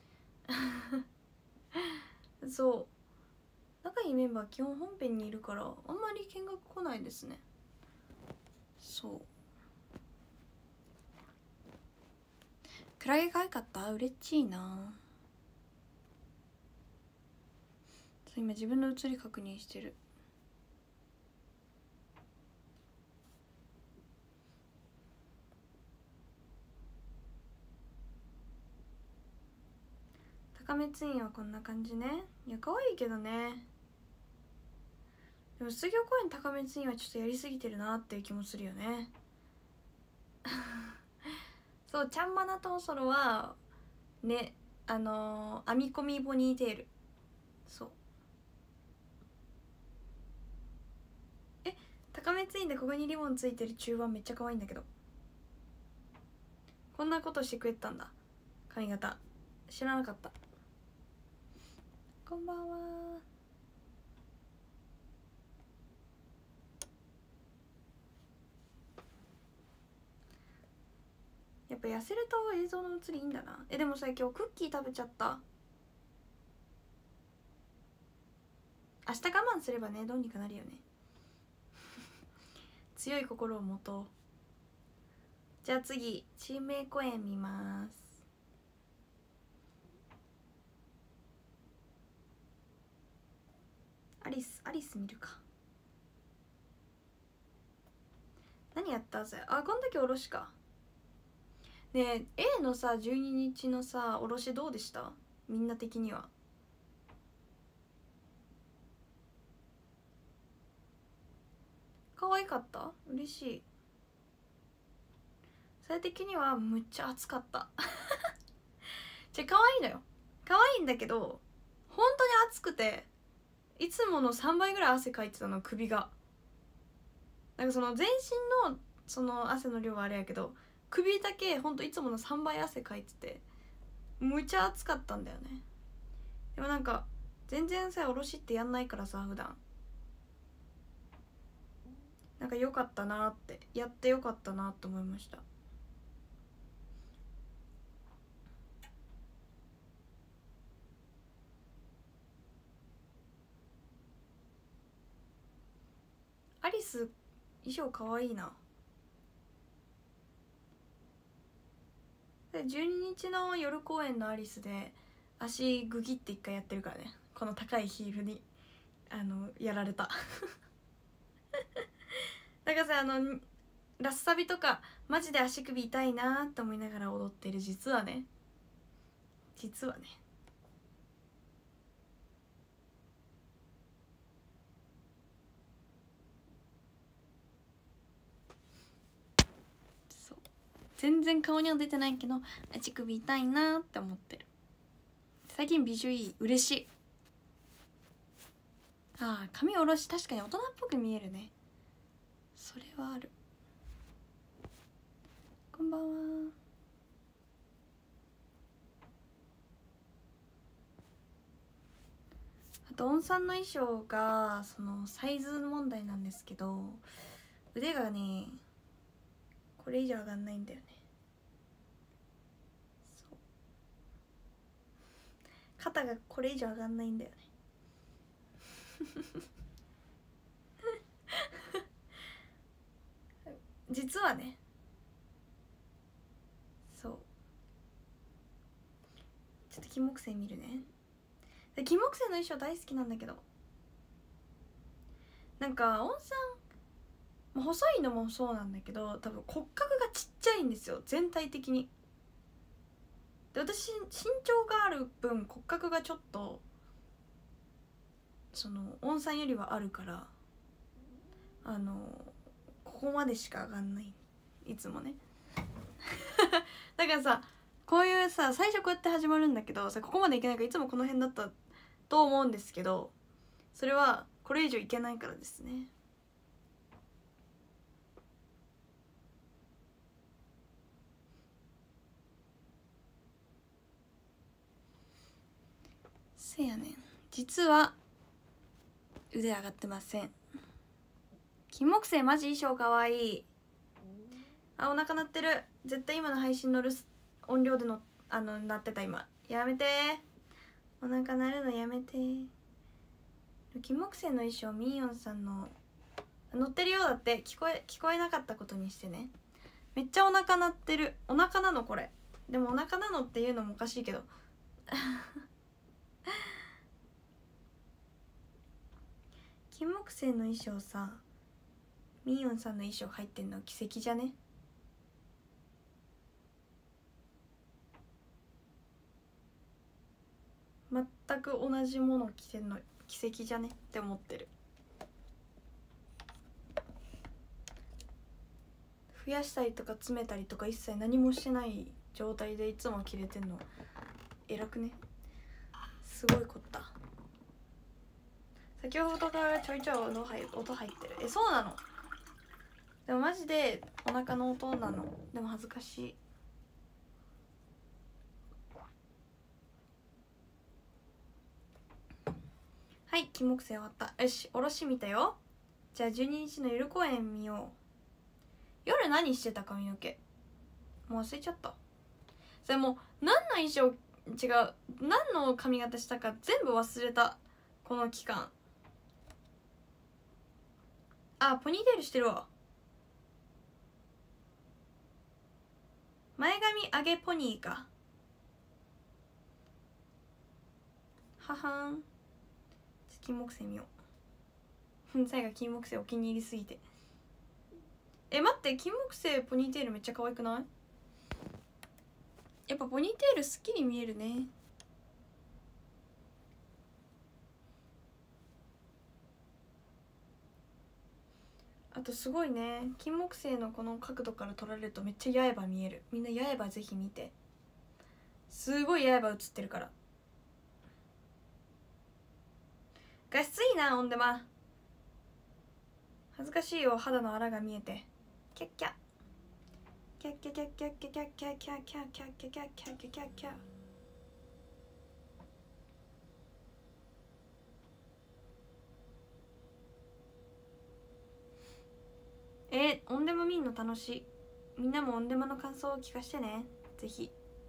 そう仲いいメンバー基本本編にいるからあんまり見学来ないですね。そうクラゲ可愛かった。嬉しいな。今自分の写り確認してる。高めツインはこんな感じね。いや可愛いけどね。でも水魚公園高めツインはちょっとやりすぎてるなっていう気もするよねそうちゃんまなとおそろはね、あのー、編み込みポニーテール。そうえ高めツインでここにリボンついてる中盤めっちゃ可愛いんだけど。こんなことしてくれたんだ。髪型知らなかった。こんばんは。やっぱ痩せると映像の写りいいんだな。えでもさ今日クッキー食べちゃった。明日我慢すればねどうにかなるよね強い心を持とう。じゃあ次チームエコ園見ます。アリスアリス見るか。何やったぜ。あこん時おろしか。ねえ A のさじゅうににちのさおろしどうでした？みんな的には。可愛かった？嬉しい。それ的にはむっちゃ暑かったじゃ可愛いのよ。可愛いんだけど本当に暑くていつものさんばいぐらい汗かいてたの。首がなんかその全身のその汗の量はあれやけど首だけほんといつものさんばい汗かいててむちゃ暑かったんだよね。でもなんか全然さおろしってやんないからさ普段なんか良かったなってやって良かったなって思いました。アリス衣装かわいいな。でじゅうににちの夜公演のアリスで足グギって一回やってるからね。この高いヒールにあのやられただからさあのラスサビとかマジで足首痛いなって思いながら踊ってる。実はね実はねそう全然顔には出てないけど足首痛いなって思ってる。最近美女いい。嬉しい。ああ髪下ろし確かに大人っぽく見えるね。それはある。こんばんは。あと音さんの衣装がそのサイズ問題なんですけど腕がねこれ以上上がんないんだよね。そう肩がこれ以上上がんないんだよね実はねそうちょっと金木犀見るね。で金木犀の衣装大好きなんだけどなんか音さん細いのもそうなんだけど多分骨格がちっちゃいんですよ全体的に。で私身長がある分骨格がちょっとその音さんよりはあるからあのここまでしか上がんないいつもねだからさこういうさ最初こうやって始まるんだけどさ、ここまでいけないからいつもこの辺だったと思うんですけど、それはこれ以上いけないからですね。せやねん、実は腕上がってません。金木犀マジ衣装かわいい。あ、お腹鳴ってる。絶対今の配信乗る音量でのあの鳴ってた今。やめて、お腹鳴るのやめて。金木犀の衣装ミーヨンさんの乗ってるようだって。聞こえ聞こえなかったことにしてね。めっちゃお腹鳴ってる。お腹なのこれ。でもお腹なのっていうのもおかしいけど金木犀の衣装さ、ミーヨンさんの衣装入ってんの奇跡じゃね。全く同じもの着てんの奇跡じゃねって思ってる。増やしたりとか詰めたりとか一切何もしてない状態でいつも着れてんの偉くね。すごいこった。先ほどからちょいちょい音入音入ってる。え、そうなの？でもマジでお腹の音なの。でも恥ずかしい。はい、金木犀終わった。よし、おろし見たよ。じゃあじゅうににちの夜公演見よう。夜何してた？髪の毛もう忘れちゃった。それもう何の衣装、違う、何の髪型したか全部忘れた、この期間。あ、ポニーテールしてるわ。前髪上げポニーか。ははん。金木犀見よう最後金木犀お気に入りすぎて。え、待って、金木犀ポニーテールめっちゃ可愛くない？やっぱポニーテールすっきり見えるね。あとすごいね、金木犀のこの角度から撮られるとめっちゃ刃見える。みんな刃ぜひ見て。すごい刃映ってるから。画質いいな、オンデマ。恥ずかしいよ、肌のあらが見えて。キャッキャキャッキャキャッキャッキャッキャッキャッキャッキャッキャッキャッキャッキャッキャッキャッキャッ。えー、オンデマ見んの楽しい。みんなもオンデマの感想を聞かしてね、ぜひ。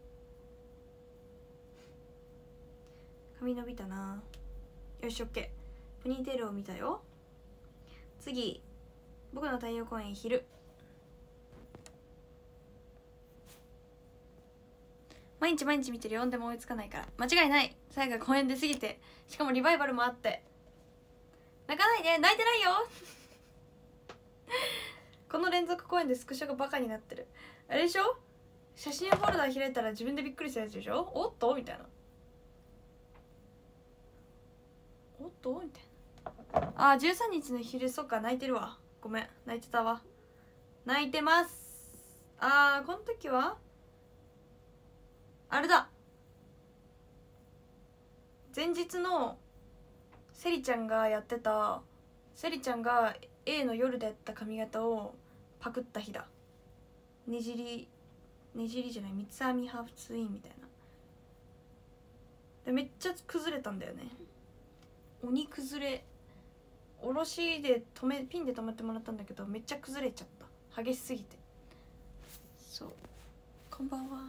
髪伸びたな。よし、オッケー。ポニーテールを見たよ。次、僕の太陽公演昼。毎日毎日見てるよ。でも追いつかないから間違いない。最後が公演出過ぎて、しかもリバイバルもあって。泣かないで、泣いてないよこの連続公演でスクショがバカになってる。あれでしょ、写真フォルダ開いたら自分でびっくりしたやつでしょ。おっとみたいな。おっとみたいな。あー、じゅうさんにちの昼、そっか、泣いてるわ。ごめん、泣いてたわ。泣いてます。あー、この時はあれだ、前日のセリちゃんがやってた、セリちゃんが A の夜でやった髪型をパクった日だ。ねじりねじりじゃない、三つ編みハーフツインみたいなで、めっちゃ崩れたんだよね。鬼崩れ。おろしで止めピンで止めてもらったんだけど、めっちゃ崩れちゃった、激しすぎて。そう、こんばんは。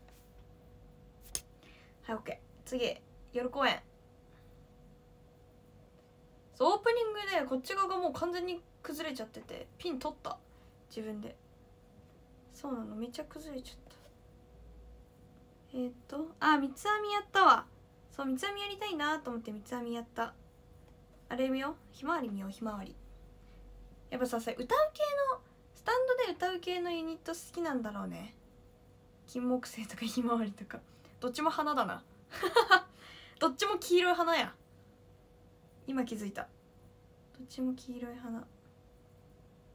はい、オッケー。次、夜公演。そう、オープニングでこっち側がもう完全に崩れちゃってて、ピン取った自分で。そうなの、めっちゃ崩れちゃった。えー、っとあ、三つ編みやったわ。そう、三つ編みやりたいなと思って三つ編みやった。あれ見よう、ひまわり見よう、ひまわり。やっぱさ、歌う系のスタンドで歌う系のユニット好きなんだろうね。金木犀とかひまわりとか、どっちも花だなどっちも黄色い花や。今気づいた、どっちも黄色い花。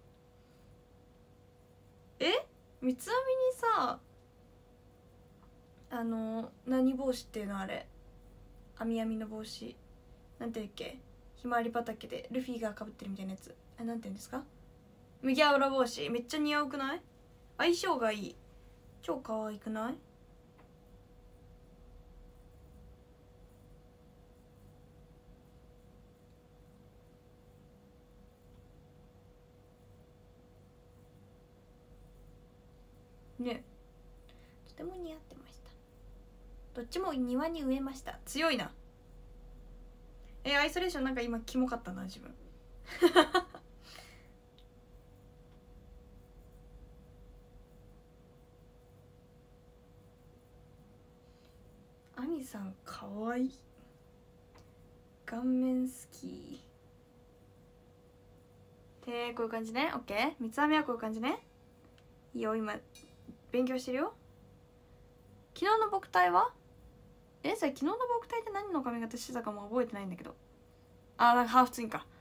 え、三つ編みにさ、 あの何帽子っていうのあれ、網網の帽子なんていうっけ、ひまわり畑でルフィがかぶってるみたいなやつ、あれなんていうんですか、麦わら帽子めっちゃ似合うくない？相性がいい、超可愛くない？ね、とても似合ってました。どっちも庭に植えました。強いな。えアイソレーションなんか今キモかったな自分アミさんかわいい、顔面好き。へえこういう感じね。オッケー、三つ編みはこういう感じね。いいよ、今勉強してるよ。昨日の僕体はえそれ昨日の僕体って何の髪型してたかも覚えてないんだけど、あなんかハーフツインか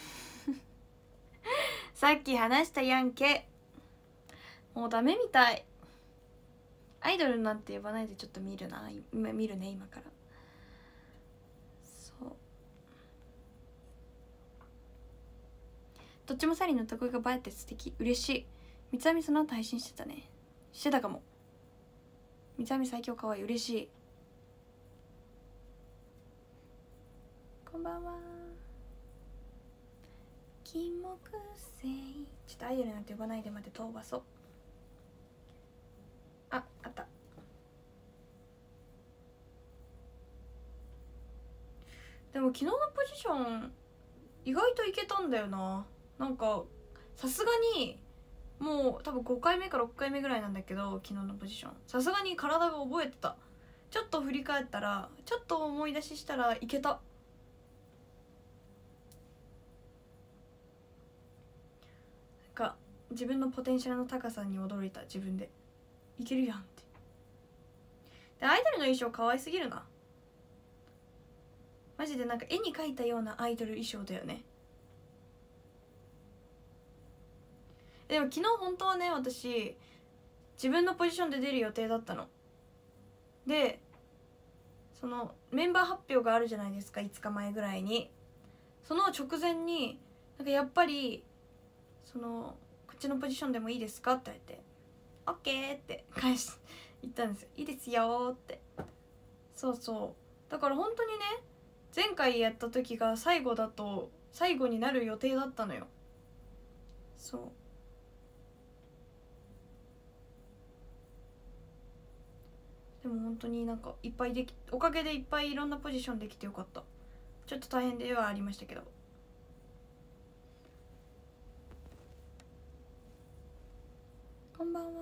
さっき話したやんけ。もうダメみたい。アイドルなんて呼ばないでちょっと見るな、今見るね今から。そうどっちもサリーの得意が映えて素敵、嬉しい。三つ編みその後配信してたね。してたかも。三つ編み最強かわいい、嬉しい。こんばんは。金木犀、ちょっとアイドルなんて呼ばないでまで飛ばそう。あ、あった。でも昨日のポジション意外といけたんだよな。なんかさすがにもう多分ごかいめかろっかいめぐらいなんだけど、昨日のポジションさすがに体が覚えてた。ちょっと振り返ったら、ちょっと思い出ししたらいけた。なんか自分のポテンシャルの高さに驚いた。自分でいけるやんって。でアイドルの衣装可愛すぎるなマジで。なんか絵に描いたようなアイドル衣装だよね。でも昨日本当はね、私自分のポジションで出る予定だったので、そのメンバー発表があるじゃないですか、いつかまえぐらいに。その直前になんかやっぱりそのこっちのポジションでもいいですかって言われて、オッケーって返し言ったんですよ。いいですよって。そうそうだから本当にね、前回やった時が最後だと最後になる予定だったのよ。そうでも本当になんかいっぱいでき、おかげでいっぱいいろんなポジションできてよかった。ちょっと大変ではありましたけど。こんばんは。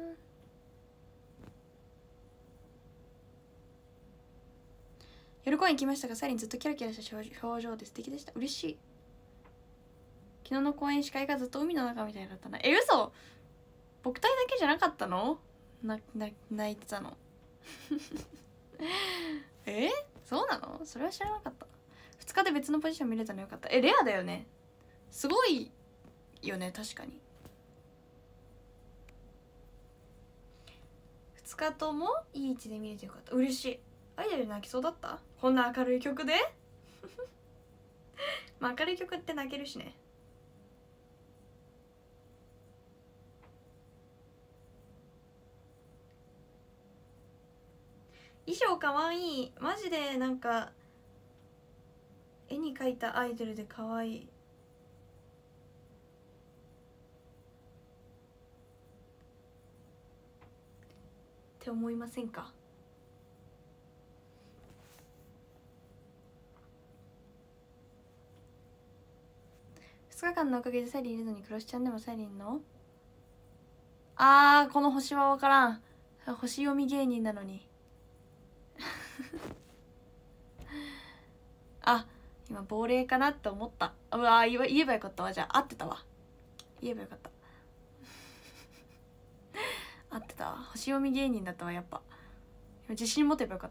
夜公演来ましたが、サリンずっとキラキラした表情で素敵でした。嬉しい。昨日の公演司会がずっと海の中みたいだったな。え嘘、僕体だけじゃなかったの？なな泣いてたのえそうなの？それは知らなかった。ふつかで別のポジション見れたのよかった。えレアだよね。すごいよね。確かにふつかともいい位置で見れてよかった。嬉しい。アイドル泣きそうだった？こんな明るい曲でまあ明るい曲って泣けるしね。衣装かわいい。マジでなんか絵に描いたアイドルでかわいい。って思いませんか？ふつかかんのおかげでサリンいるのにクロスちゃんでもサリンのあーこの星は分からん。星読み芸人なのにあ今亡霊かなって思った。うわ言えばよかったわ。じゃあ合ってたわ。言えばよかった合ってたわ。星読み芸人だったわ。やっぱ自信持てばよかった。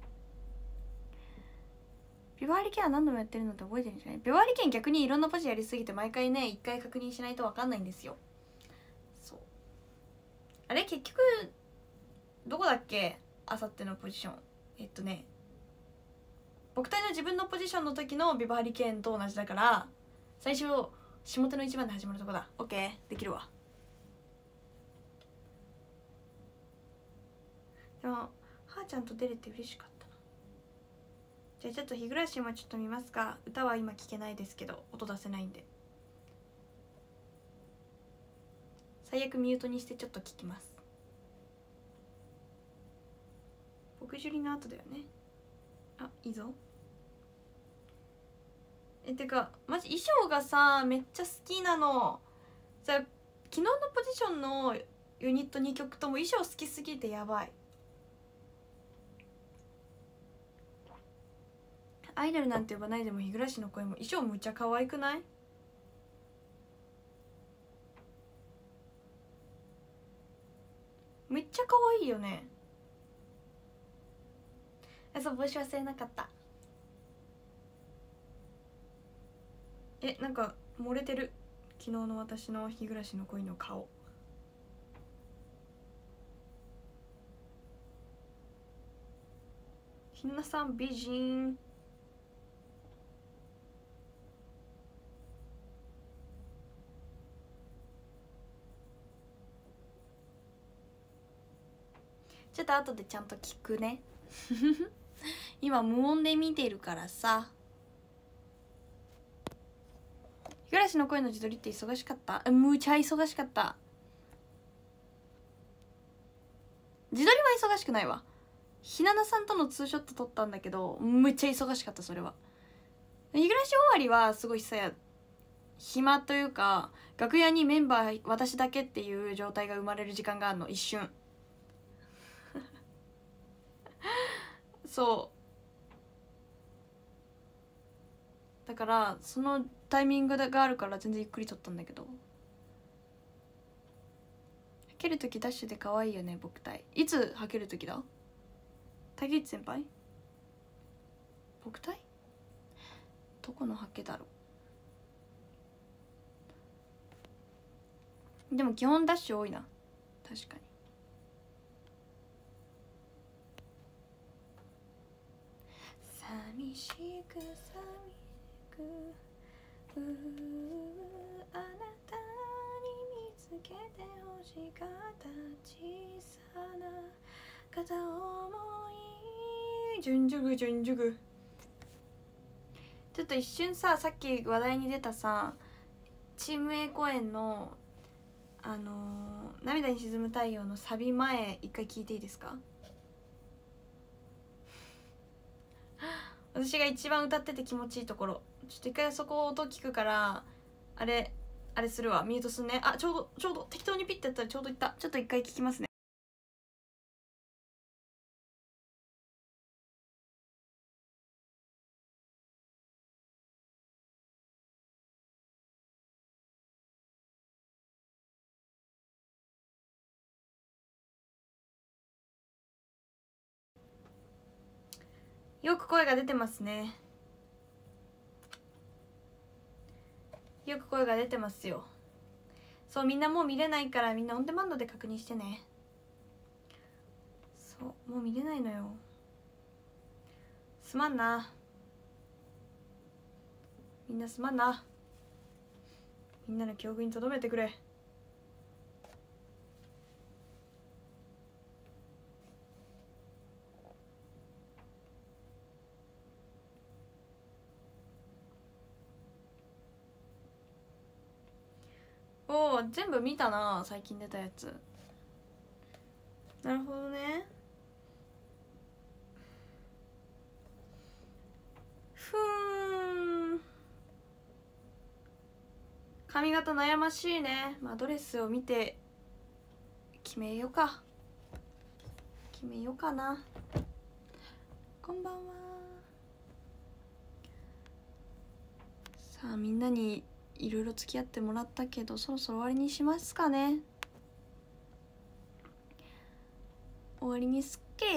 ビバーリケア何度もやってるのって覚えてるんじゃない？ビバーリケン逆にいろんなポジやりすぎて毎回ね一回確認しないと分かんないんですよ。そうあれ結局どこだっけ？ あさってのポジション。えっとね僕体の自分のポジションの時のビバハリケーンと同じだから、最初下手のいちばんで始まるとこだ。 OK できるわ。でもはーちゃんと出れて嬉しかったな。じゃあちょっと日暮らしもちょっと見ますか。歌は今聞けないですけど音出せないんで、最悪ミュートにしてちょっと聞きます。僕ジュリの後だよね。あ、いいぞ。えてかマジ衣装がさめっちゃ好きなのさ。昨日のポジションのユニットにきょくとも衣装好きすぎてやばい。アイドルなんて呼ばないでも日暮らしの声も衣装むっちゃ可愛くない？めっちゃ可愛いよね。え、そう、帽子忘れなかった。え、なんか漏れてる。昨日の私の日暮らしの恋の顔。ひなさん美人。ちょっと後でちゃんと聞くね今無音で見てるからさ。日暮らしの声の自撮りって忙しかった？むちゃ忙しかった。自撮りは忙しくないわ。ひななさんとのツーショット撮ったんだけどむっちゃ忙しかった。それは日暮らし終わりはすごいさ暇というか、楽屋にメンバー私だけっていう状態が生まれる時間があるの、一瞬そうだからそのタイミングがあるから全然ゆっくり撮ったんだけど、はけるときダッシュで可愛いよね僕体。いつはけるときだ？竹内先輩？僕体？どこのはけだろう。でも基本ダッシュ多いな、確かに。寂しく寂しくうあなたに見つけてほしかった小さな片思い。ジュンジュグジュンジュグ。ちょっと一瞬さ、さっき話題に出たさチーム A 公演のあのー、涙に沈む太陽のサビ前一回聞いていいですか？私が一番歌ってて気持ちいいところ。ちょっと一回そこ音聞くから、あれあれするわ、ミュートすんね。あ、ちょうどちょうど適当にピッてやったらちょうどいった。ちょっと一回聞きますね。よく声が出てますね。よく声が出てますよ。そう、みんなもう見れないからみんなオンデマンドで確認してね。そう、もう見れないのよ。すまんな、みんなすまんな。みんなの記憶に留めてくれ。おお、全部見たな、最近出たやつ。なるほどね。ふーん、髪型悩ましいね。まあドレスを見て決めようか。決めようかな。こんばんは。さあみんなにいろいろ付き合ってもらったけど、そろそろ終わりにしますかね。終わりにすっけ。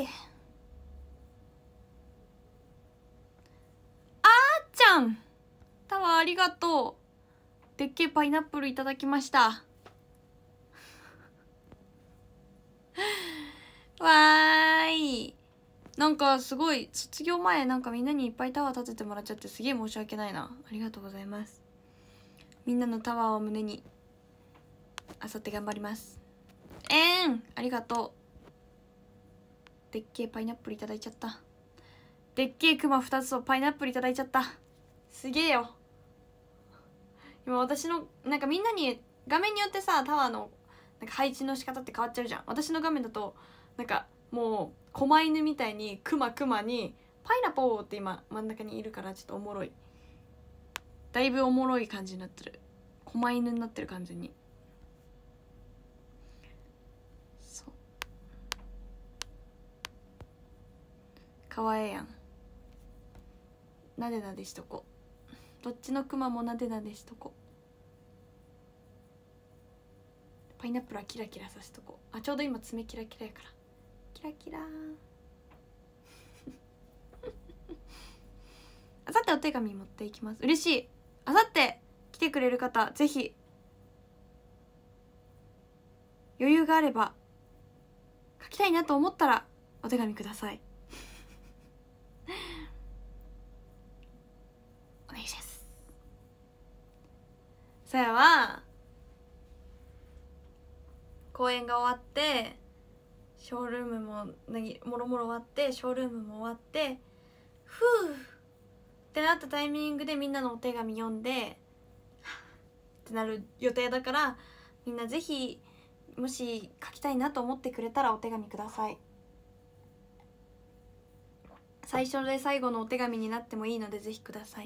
あーちゃん、タワーありがとう。でっけえパイナップルいただきましたわーい。なんかすごい卒業前なんかみんなにいっぱいタワー立ててもらっちゃってすげえ申し訳ないな。ありがとうございます。みんなのタワーを胸にあさって頑張ります。えーん、ありがとう。でっけえパイナップルいただいちゃった。でっけえクマふたつとパイナップルいただいちゃった。すげえよ。今私のなんかみんなに画面によってさ、タワーのなんか配置の仕方って変わっちゃうじゃん。私の画面だとなんかもう狛犬みたいにクマクマにパイナポーって今真ん中にいるからちょっとおもろい。だいぶおもろい感じになってる。狛犬になってる感じに。そうかわええやん。なでなでしとこ。どっちのクマもなでなでしとこ。パイナップルはキラキラさせとこ。あ、ちょうど今爪キラキラやからキラキラあさってお手紙持っていきます。嬉しい。あさって来てくれる方ぜひ余裕があれば書きたいなと思ったらお手紙くださいお願いします。さやは公演が終わってショールームももろもろ終わってショールームも終わってふうってなったタイミングでみんなのお手紙読んでってなる予定だから、みんなぜひもし書きたいなと思ってくれたらお手紙ください。最初で最後のお手紙になってもいいのでぜひください。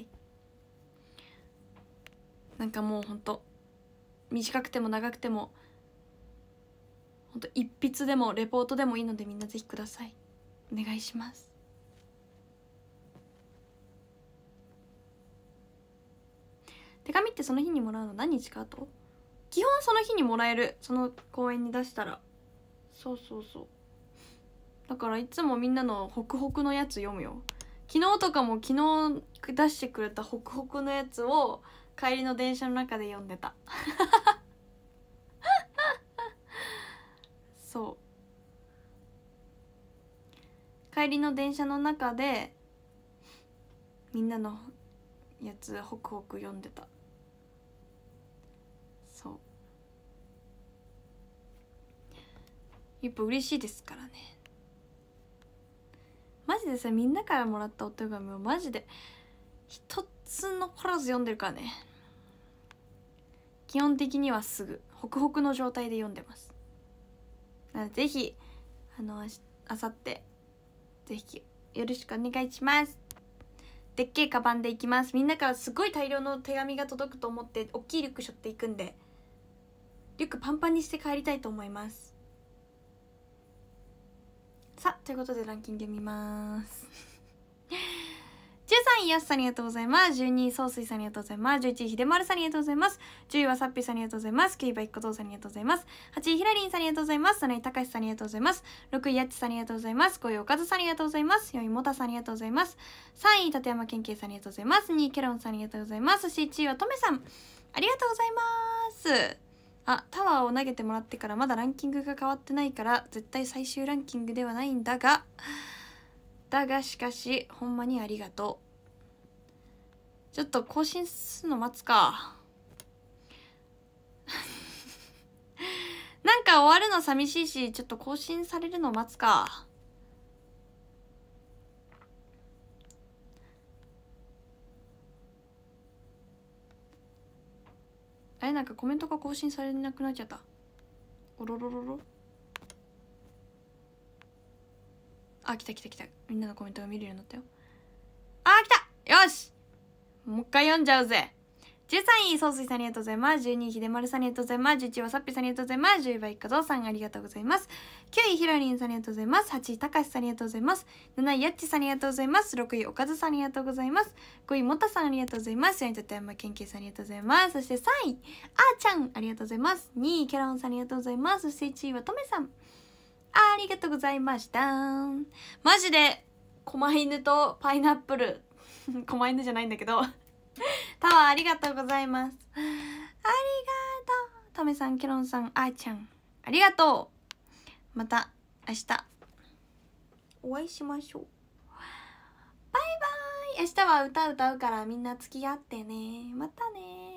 なんかもうほんと短くても長くてもほんと一筆でもレポートでもいいのでみんなぜひください。お願いします。手紙ってその日にもらうの何日か後？基本その日にもらえる。その公園に出したら。そうそうそう。だからいつもみんなのホクホクのやつ読むよ。昨日とかも昨日出してくれたホクホクのやつを帰りの電車の中で読んでたそう帰りの電車の中でみんなのやつホクホク読んでた。そうやっぱ嬉しいですからね。マジでさ、みんなからもらったお手紙をマジで一つ残らず読んでるからね。基本的にはすぐホクホクの状態で読んでます。なのでぜひあのあさってぜひよろしくお願いします。でっけえカバンで行きます。みんなからすごい大量の手紙が届くと思って大きいリュック背負っていくんで、リュックパンパンにして帰りたいと思います。さあということでランキング読みますじゅうさんいやすさんありがとうございます。じゅうにいそうすいさんありがとうございます。じゅういちいひでまるさんありがとうございます。じゅういはさっぴさんありがとうございます。きゅういばいっこぞうさんありがとうございます。はちいひらりんさんありがとうございます。なないたかしさんありがとうございます。ろくいやっちさんありがとうございます。ごいおかずさんありがとうございます。よんいもたさんありがとうございます。さんい立山けんけいさんありがとうございます。にいケロンさんありがとうございます。そしていちいはとめさんありがとうございます。あ、タワーを投げてもらってからまだランキングが変わってないから絶対最終ランキングではないんだがだがしかしほんまにありがとう。ちょっと更新するの待つかなんか終わるの寂しいしちょっと更新されるの待つか。あれなんかコメントが更新されなくなっちゃった。おろろろろ。あ、来た来た来た。みんなのコメントが見るようになったよ。あー来たよしもう一回読んじゃうぜ。じゅうさんいそうすいさんありがとうございます。じゅうにいひでまるさんありがとうございます。じゅういちいはさっぴさんありがとうございます。じゅういばいかぞうさんありがとうございます。きゅういひらりんさんありがとうございます。はちいたかしさんありがとうございます。なないやっちさんありがとうございます。ろくいおかずさんありがとうございます。ごいもたさんありがとうございます。よんいたてやまけんけいさんありがとうございます。そしてさんいあーちゃんありがとうございます。にいキャロンさんありがとうございます。そしていちいはとめさんありがとうございました。マジで狛犬とパイナップル狛犬じゃないんだけどタワーありがとうございます。ありがとうトメさん、ケロンさん、あーちゃんありがとう。また明日お会いしましょう。バイバーイ。明日は歌歌うからみんな付き合ってね。またね。